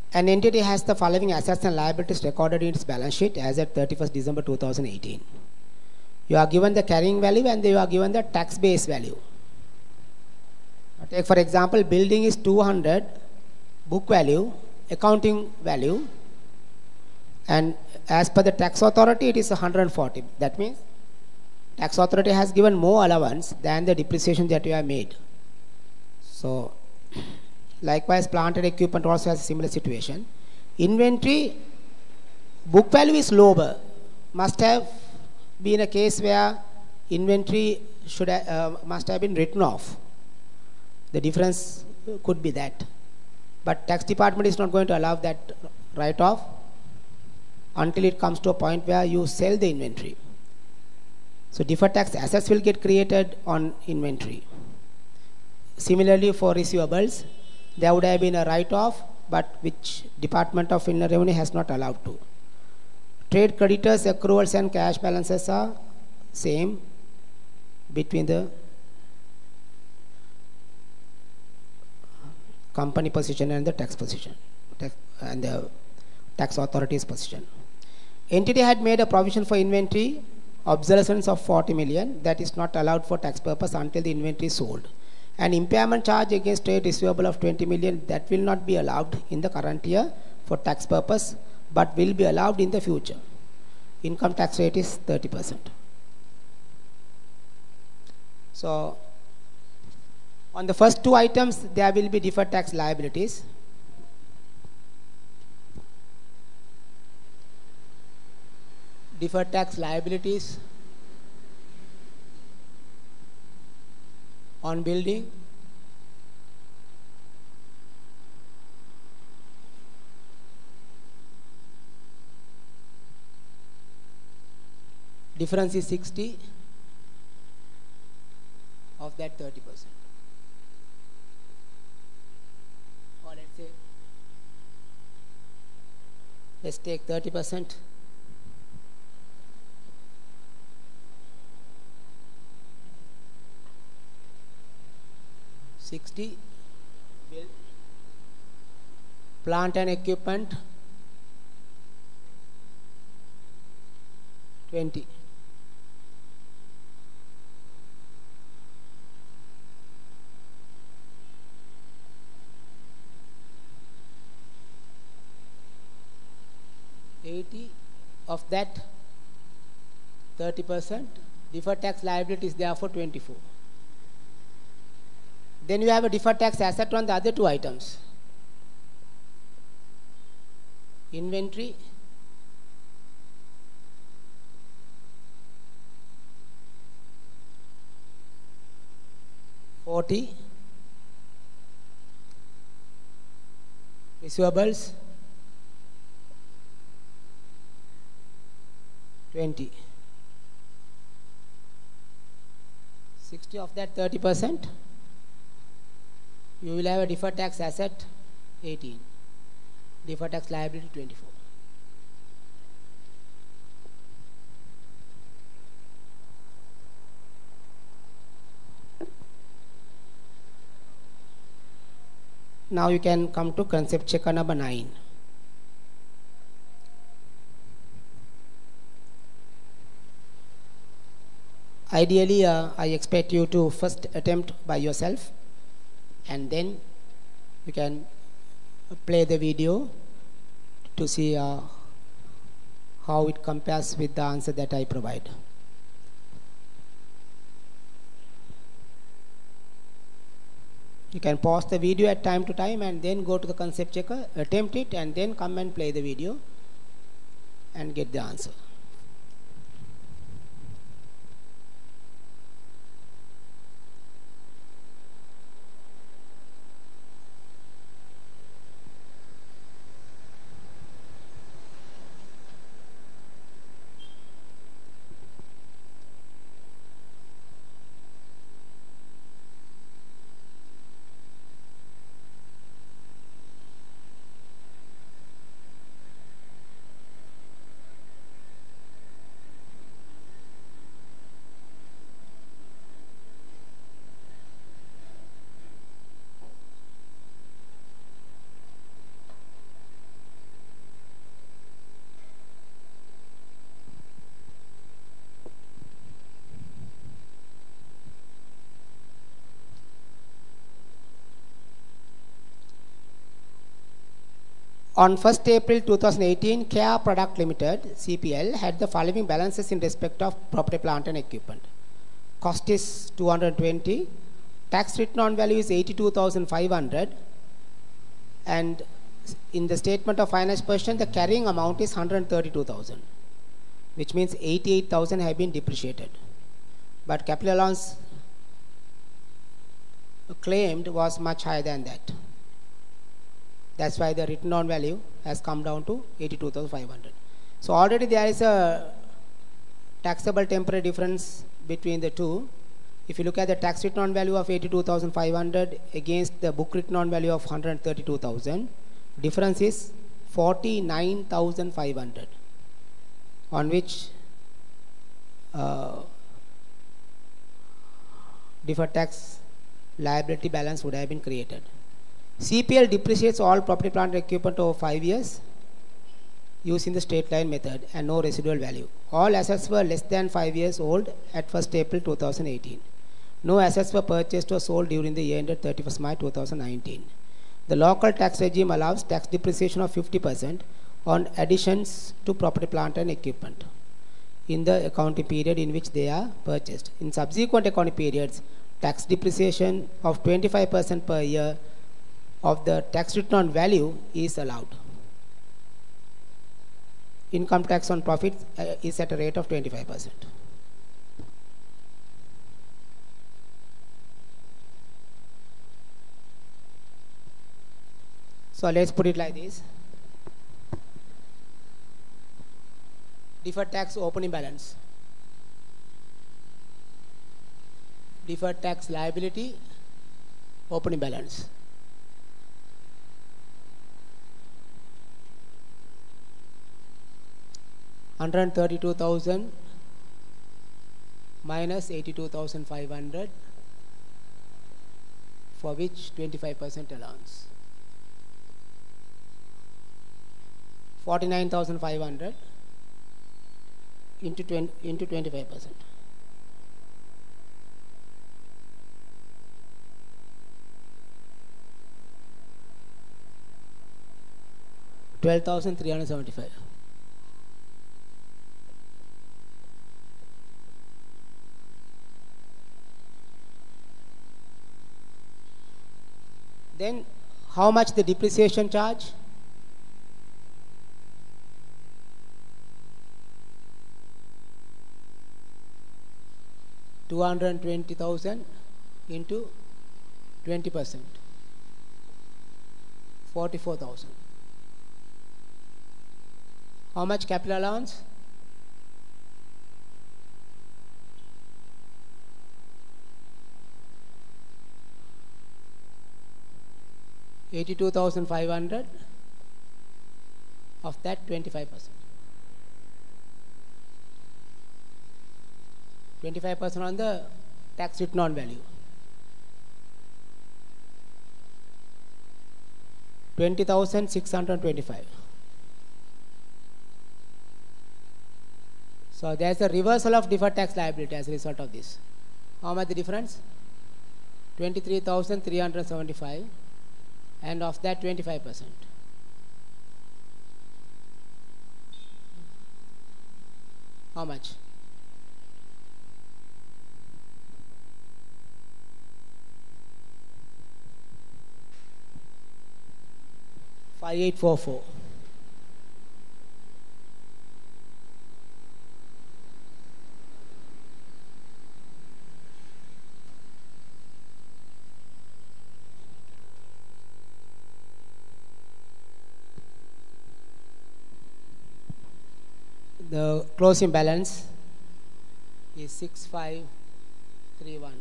An entity has the following assets and liabilities recorded in its balance sheet as at thirty-first December two thousand eighteen. You are given the carrying value and you are given the tax base value. Take for example, building is two hundred, book value, accounting value, and as per the tax authority it is one hundred forty. That means tax authority has given more allowance than the depreciation that you have made. So likewise, plant and equipment also has a similar situation. Inventory, book value is lower. Must have been a case where inventory should have, uh, must have been written off. The difference could be that. But tax department is not going to allow that write-off until it comes to a point where you sell the inventory. So deferred tax assets will get created on inventory. Similarly, for receivables, there would have been a write-off, but which Department of Inland Revenue has not allowed to. Trade creditors, accruals and cash balances are same between the company position and the tax position tax, and the tax authority's position. Entity had made a provision for inventory obsolescence of forty million that is not allowed for tax purpose until the inventory is sold. An impairment charge against trade receivable of twenty million that will not be allowed in the current year for tax purpose but will be allowed in the future. Income tax rate is thirty percent. So on the first two items there will be deferred tax liabilities. Deferred tax liabilities on building, difference is sixty, of that thirty percent. Or let's say, let's take thirty percent. sixty, bill, plant and equipment, twenty. eighty, of that thirty percent, deferred tax liability is therefore twenty-four. Then you have a deferred tax asset on the other two items. Inventory, forty, receivables, twenty. sixty of that thirty percent. You will have a deferred tax asset eighteen, deferred tax liability twenty-four. Now you can come to concept checker number nine. Ideally, uh, I expect you to first attempt by yourself, and then you can play the video to see uh, how it compares with the answer that I provide. You can pause the video at time to time and then go to the concept checker, attempt it, and then come and play the video and get the answer. On first April two thousand eighteen, K R Product Limited, C P L, had the following balances in respect of property, plant and equipment. Cost is two hundred twenty, tax written on value is eighty-two thousand five hundred, and in the statement of finance position, the carrying amount is one hundred thirty-two thousand, which means eighty-eight thousand have been depreciated. But capital allowance claimed was much higher than that. That's why the written on value has come down to eighty-two thousand five hundred. So already there is a taxable temporary difference between the two. If you look at the tax written on value of eighty-two thousand five hundred against the book written on value of one hundred thirty-two thousand, difference is forty-nine thousand five hundred, on which uh, deferred tax liability balance would have been created. C P L depreciates all property, plant and equipment over five years using the straight line method and no residual value. All assets were less than five years old at first April two thousand eighteen. No assets were purchased or sold during the year ended thirty-first March two thousand nineteen. The local tax regime allows tax depreciation of fifty percent on additions to property, plant and equipment in the accounting period in which they are purchased. In subsequent accounting periods, tax depreciation of twenty-five percent per year of the tax written on value is allowed. Income tax on profit uh, is at a rate of twenty-five percent. So let's put it like this. Deferred tax opening balance. Deferred tax liability opening balance. one hundred thirty-two thousand minus eighty-two thousand five hundred, for which twenty-five percent allowance. forty-nine thousand five hundred into twenty into twenty-five percent. twelve thousand three hundred seventy-five. Then how much the depreciation charge? two hundred twenty thousand into twenty percent, forty-four thousand. How much capital allowance? eighty-two thousand five hundred, of that twenty-five percent. twenty-five percent on the tax written on value. twenty thousand six hundred twenty-five. So there is a reversal of deferred tax liability as a result of this. How much the difference? twenty-three thousand three hundred seventy-five, and of that twenty-five percent. How much? five eight four four. The closing balance is six five three one.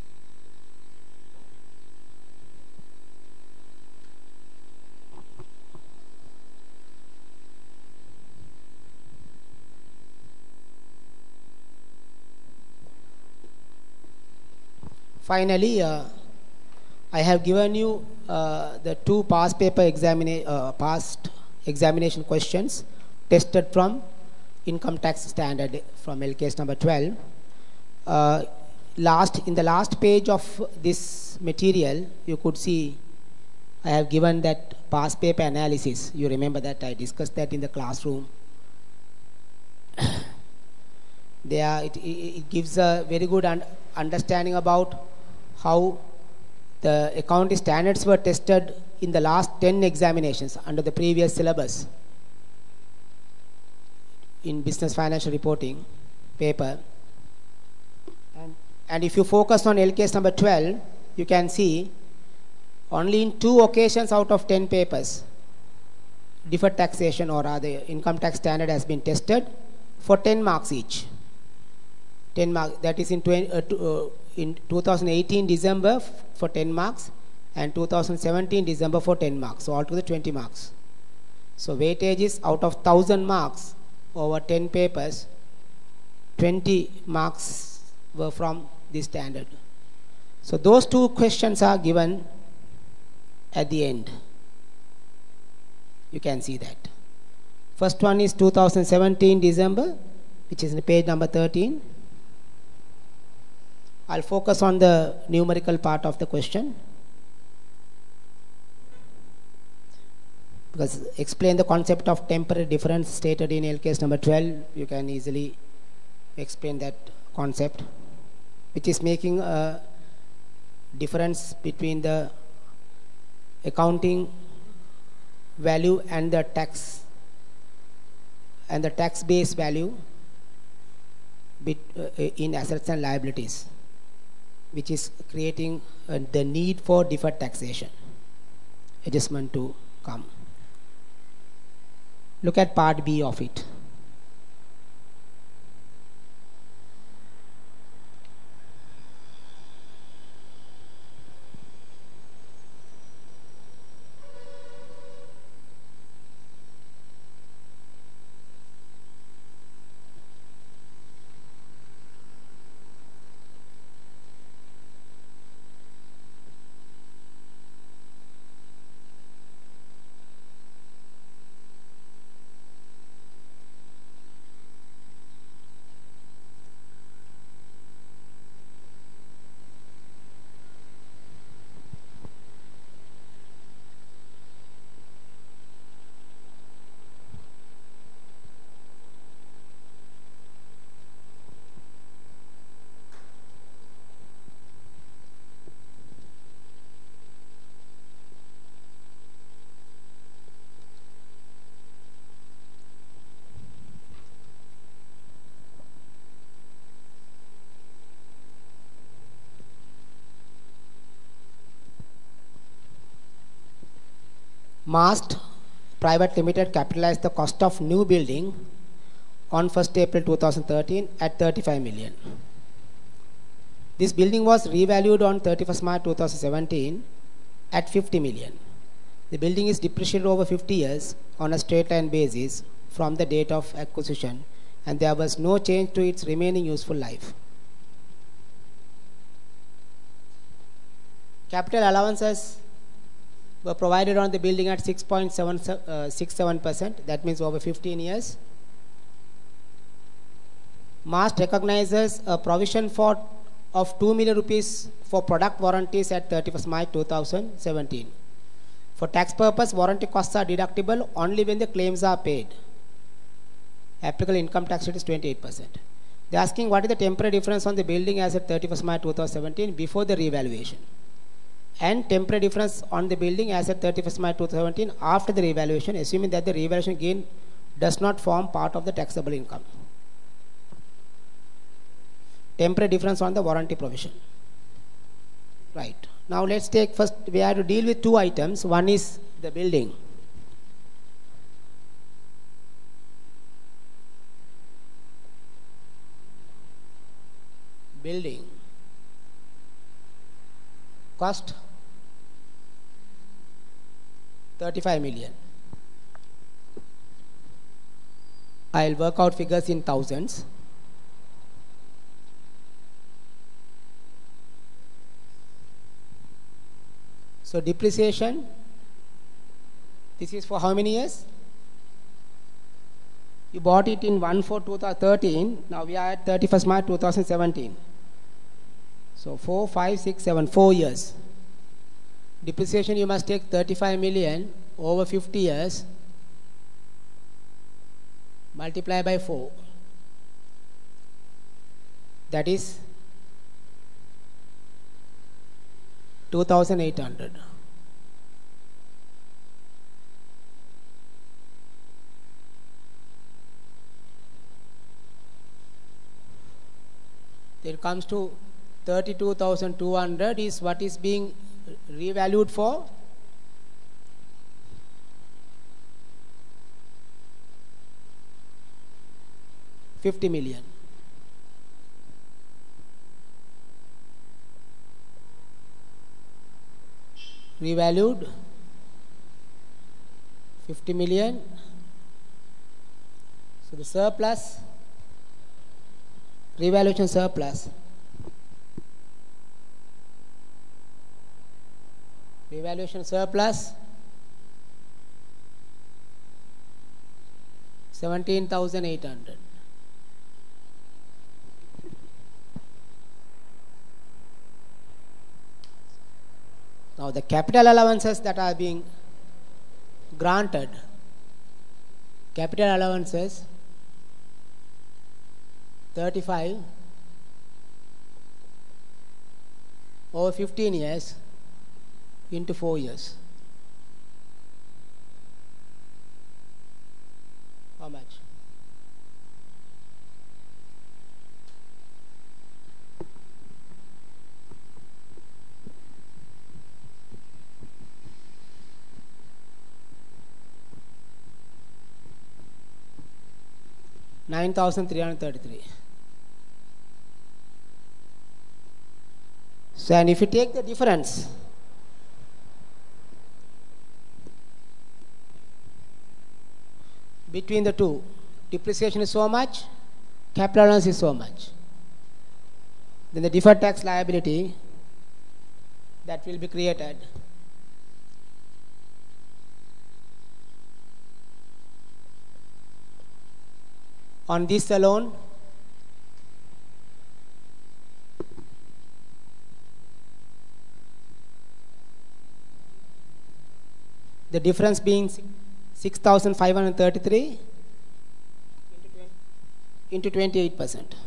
Finally, uh, I have given you uh, the two past paper examina uh, past examination questions tested from income tax standard from L K S number twelve. Uh, last in the last page of this material, you could see I have given that past paper analysis. You remember that I discussed that in the classroom. There, it, it gives a very good un understanding about how the accounting standards were tested in the last ten examinations under the previous syllabus in business financial reporting paper. And, and if you focus on L case number twelve, you can see only in two occasions out of ten papers, deferred taxation or rather income tax standard has been tested for ten marks each. ten marks, that is in, twenty, uh, uh, in two thousand eighteen December for ten marks and two thousand seventeen December for ten marks. So altogether twenty marks. So weightage is out of one thousand marks over ten papers, twenty marks were from this standard. So those two questions are given at the end. You can see that. First one is two thousand seventeen December, which is in page number thirteen. I'll focus on the numerical part of the question, because explain the concept of temporary difference stated in L case number twelve. You can easily explain that concept, which is making a difference between the accounting value and the tax and the tax base value bit, uh, in assets and liabilities, which is creating uh, the need for deferred taxation adjustment to come. Look at part B of it. Mast Private Limited capitalized the cost of new building on first April two thousand thirteen at thirty-five million. This building was revalued on thirty-first March two thousand seventeen at fifty million. The building is depreciated over fifty years on a straight line basis from the date of acquisition, and there was no change to its remaining useful life. Capital allowances were provided on the building at six point seven six seven percent, that means over fifteen years. Mast recognizes a provision for of two million rupees for product warranties at thirty-first March two thousand seventeen. For tax purpose, warranty costs are deductible only when the claims are paid. Applicable income tax rate is twenty-eight percent. They are asking what is the temporary difference on the building as at thirty-first March two thousand seventeen before the revaluation, and temporary difference on the building as at thirty-first March two thousand seventeen after the revaluation, assuming that the revaluation gain does not form part of the taxable income. Temporary difference on the warranty provision. Right. Now let's take first, we have to deal with two items. One is the building. Building. Cost thirty-five million. I'll work out figures in thousands. So depreciation, this is for how many years? You bought it in one four two thousand thirteen, now we are at thirty-first March two thousand seventeen. So four, five, six, seven, four years. Depreciation you must take thirty-five million over fifty years, multiply by four. That is two thousand eight hundred. It comes to thirty-two thousand two hundred is what is being revalued for. fifty million. Revalued fifty million. So the surplus, revaluation surplus, revaluation surplus seventeen thousand eight hundred. Now the capital allowances that are being granted, capital allowances thirty-five over fifteen years into four years. How much? nine thousand three hundred thirty-three. So, and if you take the difference, between the two, depreciation is so much, capital allowance is so much, then the deferred tax liability that will be created on this alone the difference being six thousand five hundred thirty-three into twenty-eight percent,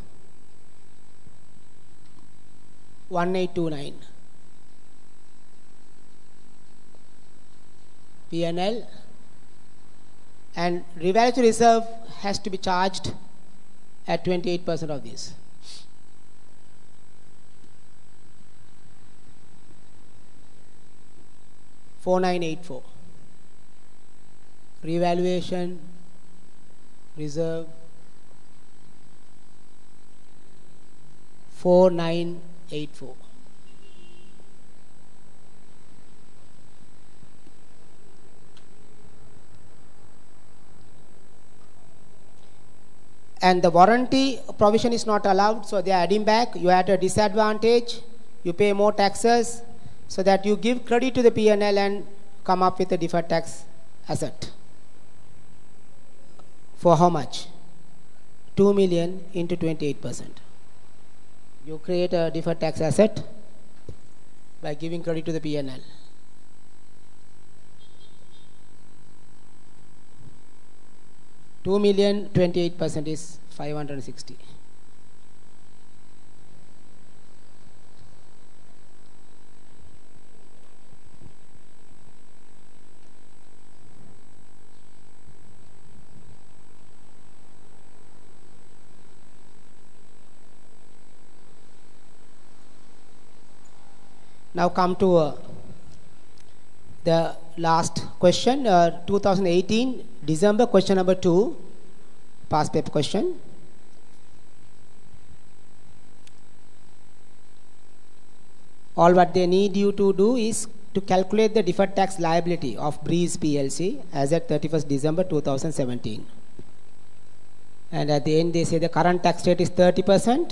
one eight two nine. P and L, and revaluation reserve has to be charged at twenty-eight percent of this. four nine eight four. Revaluation reserve four nine eight four. And the warranty provision is not allowed, so they are adding back. You are at a disadvantage, you pay more taxes, so that you give credit to the P and L and come up with a deferred tax asset. For how much? two million into twenty-eight percent. You create a deferred tax asset by giving credit to the P and L. two million, twenty-eight percent is five hundred sixty. Now come to uh, the last question, uh, two thousand eighteen December, question number two, past paper question. All what they need you to do is to calculate the deferred tax liability of Breeze P L C as at thirty-first December two thousand seventeen. And at the end they say the current tax rate is thirty percent.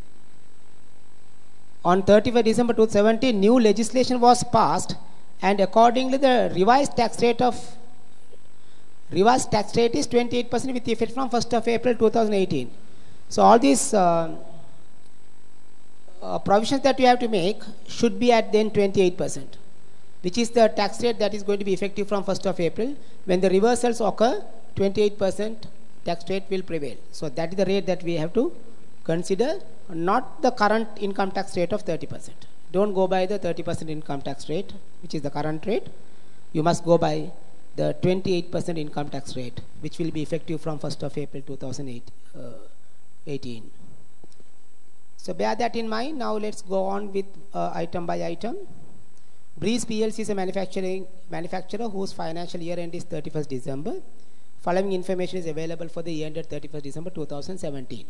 On thirty-first December two thousand seventeen, new legislation was passed, and accordingly the revised tax rate of revised tax rate is twenty-eight percent with effect from first of April two thousand eighteen. So all these uh, uh, provisions that you have to make should be at then twenty-eight percent. which is the tax rate that is going to be effective from first of April. When the reversals occur, twenty-eight percent tax rate will prevail. So that is the rate that we have to consider, not the current income tax rate of thirty percent. Don't go by the thirty percent income tax rate, which is the current rate. You must go by the twenty-eight percent income tax rate, which will be effective from first of April two thousand eighteen. So bear that in mind. Now let's go on with uh, item by item. Breeze P L C is a manufacturing manufacturer whose financial year end is thirty-first December. Following information is available for the year ended thirty-first December two thousand seventeen.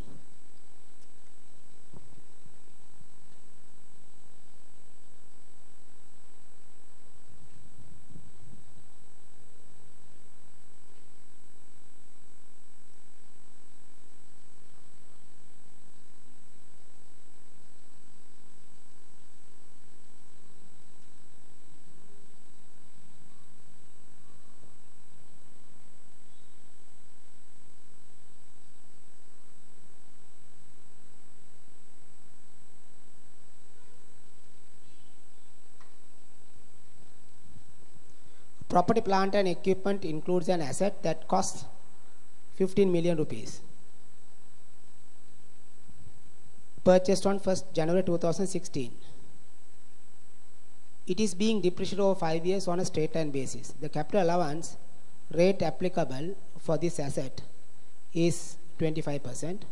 Property, plant and equipment includes an asset that costs fifteen million rupees. Purchased on first January two thousand sixteen. It is being depreciated over five years on a straight line basis. The capital allowance rate applicable for this asset is twenty-five percent.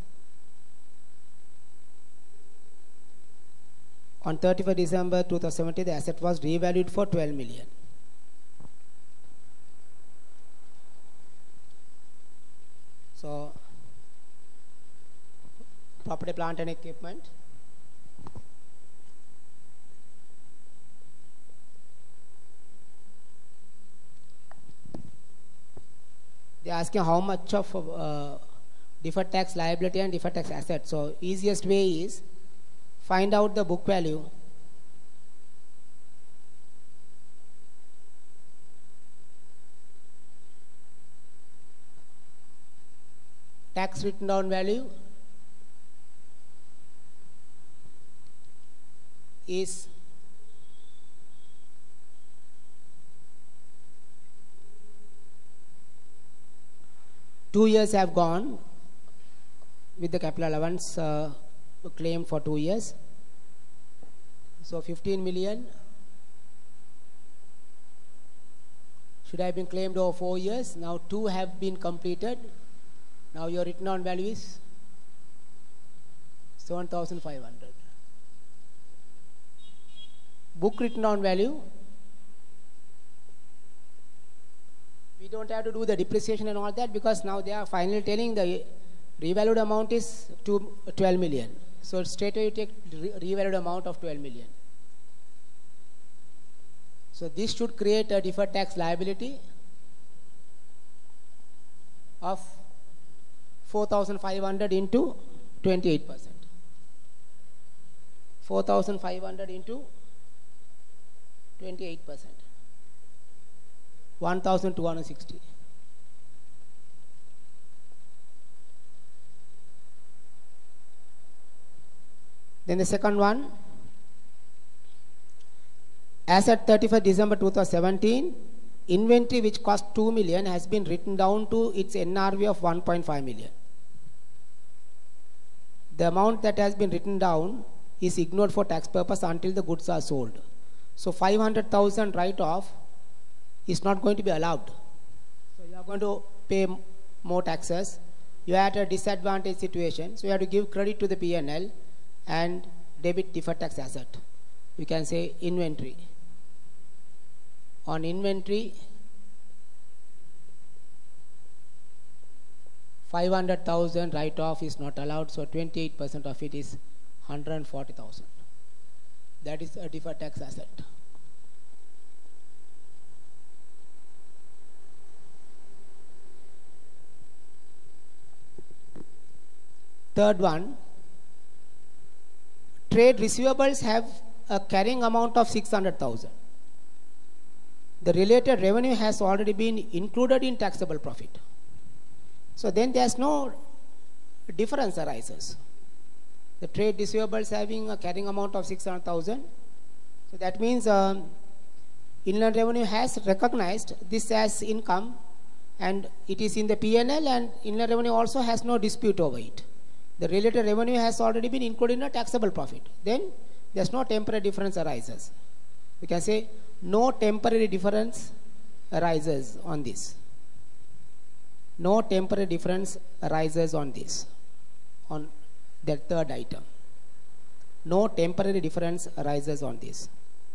On thirty-first December two thousand seventeen, the asset was revalued for twelve million. So, property, plant and equipment. They are asking how much of uh, deferred tax liability and deferred tax asset. So, easiest way is find out the book value tax written down value is two years have gone with the capital allowance uh, claim for two years. So fifteen million should have been claimed over four years. Now two have been completed. Now your written down value is seven thousand five hundred. Book written down value, we don't have to do the depreciation and all that because now they are finally telling the revalued amount is to twelve million. So straight away you take re revalued amount of twelve million. So this should create a deferred tax liability of four thousand five hundred into twenty-eight percent. four thousand five hundred into twenty-eight percent. one thousand two hundred sixty. Then the second one, as at thirty-first December two thousand seventeen, inventory which cost two million has been written down to its N R V of one point five million. The amount that has been written down is ignored for tax purpose until the goods are sold. So five hundred thousand write-off is not going to be allowed. So you are going to pay more taxes. You are at a disadvantaged situation. So you have to give credit to the P and L and debit deferred tax asset. You can say inventory. On inventory, five hundred thousand write-off is not allowed, so twenty-eight percent of it is one hundred forty thousand. That is a deferred tax asset. Third one, trade receivables have a carrying amount of six hundred thousand. The related revenue has already been included in taxable profit. So then there's no difference arises. The trade receivables having a carrying amount of six hundred thousand. So that means um, Inland Revenue has recognized this as income and it is in the P and L, and Inland Revenue also has no dispute over it. The related revenue has already been included in a taxable profit. Then there's no temporary difference arises. We can say no temporary difference arises on this. No temporary difference arises on this, on the third item. No temporary difference arises on this.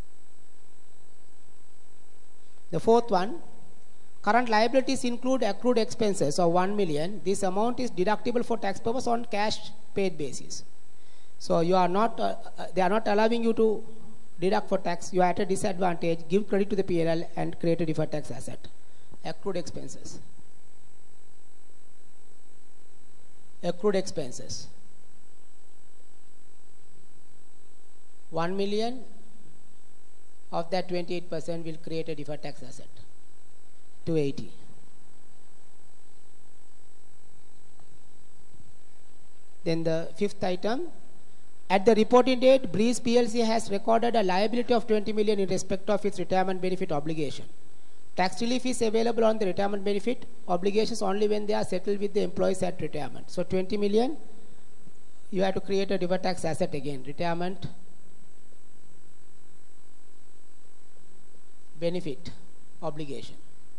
The fourth one, current liabilities include accrued expenses of one million. This amount is deductible for tax purpose on cash paid basis. So you are not, uh, uh, they are not allowing you to deduct for tax. You are at a disadvantage. Give credit to the P and L and create a deferred tax asset. Accrued expenses. Accrued expenses. one million of that twenty-eight percent will create a deferred tax asset. two eighty. Then the fifth item, at the reporting date, Breeze P L C has recorded a liability of twenty million in respect of its retirement benefit obligation. Tax relief is available on the retirement benefit obligations only when they are settled with the employees at retirement. So twenty million, you have to create a deferred tax asset again, retirement benefit obligation.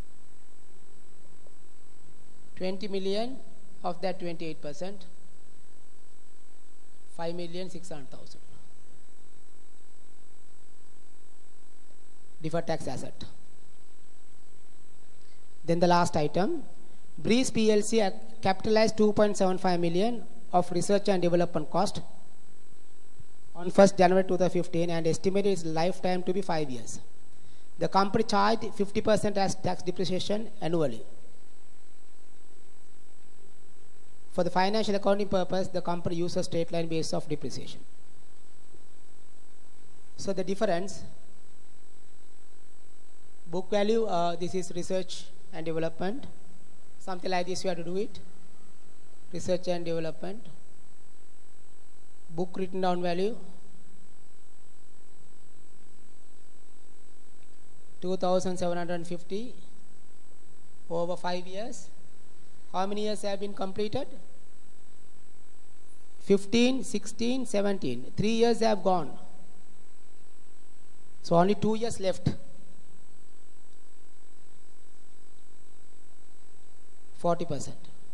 twenty million of that twenty-eight percent, five million six hundred thousand. Deferred tax asset. Then the last item, Breeze P L C capitalized two point seven five million of research and development cost on first January two thousand fifteen and estimated its lifetime to be five years. The company charged fifty percent as tax depreciation annually. For the financial accounting purpose, the company uses straight line basis of depreciation. So the difference, book value, uh, this is research and development. Something like this you have to do it. Research and development. Book written down value, two thousand seven hundred fifty over five years. How many years have been completed? fifteen, sixteen, seventeen. Three years have gone. So only two years left. forty percent.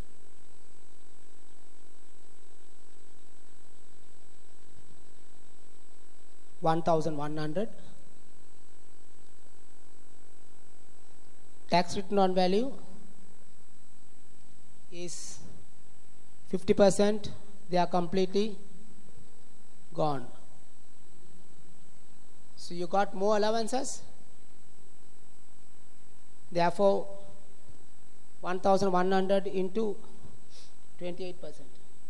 one thousand one hundred. Tax return on value is fifty percent. They are completely gone. So you got more allowances. Therefore, one thousand one hundred into twenty-eight percent.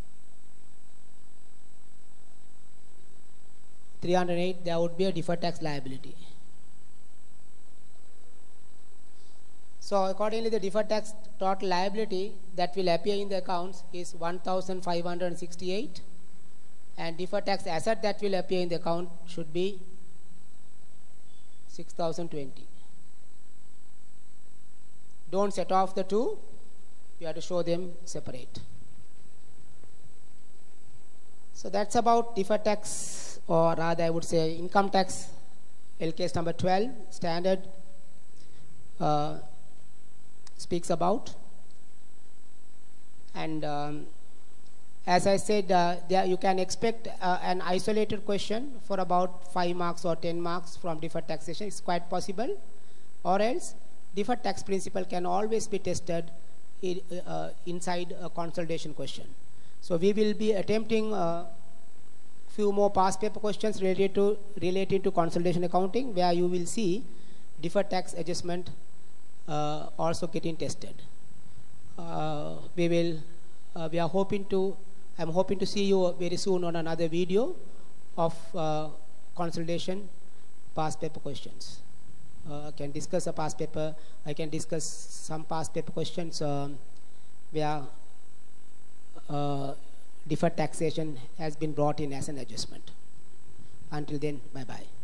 three hundred eight, there would be a deferred tax liability. So accordingly, the deferred tax total liability that will appear in the accounts is one thousand five hundred sixty-eight, and deferred tax asset that will appear in the account should be six thousand twenty. Don't set off the two, you have to show them separate. So that's about deferred tax, or rather I would say income tax, L case number twelve, standard uh, speaks about. And um, as I said, uh, there you can expect uh, an isolated question for about five marks or ten marks from deferred taxation. It's quite possible. Or else deferred tax principle can always be tested in, uh, inside a consolidation question. So we will be attempting a few more past paper questions related to related to consolidation accounting, where you will see deferred tax adjustment uh, also getting tested. Uh, we will uh, we are hoping to I'm hoping to see you very soon on another video of uh, consolidation past paper questions. Uh, I can discuss a past paper. I can discuss some past paper questions um, where uh, deferred taxation has been brought in as an adjustment. Until then, bye bye.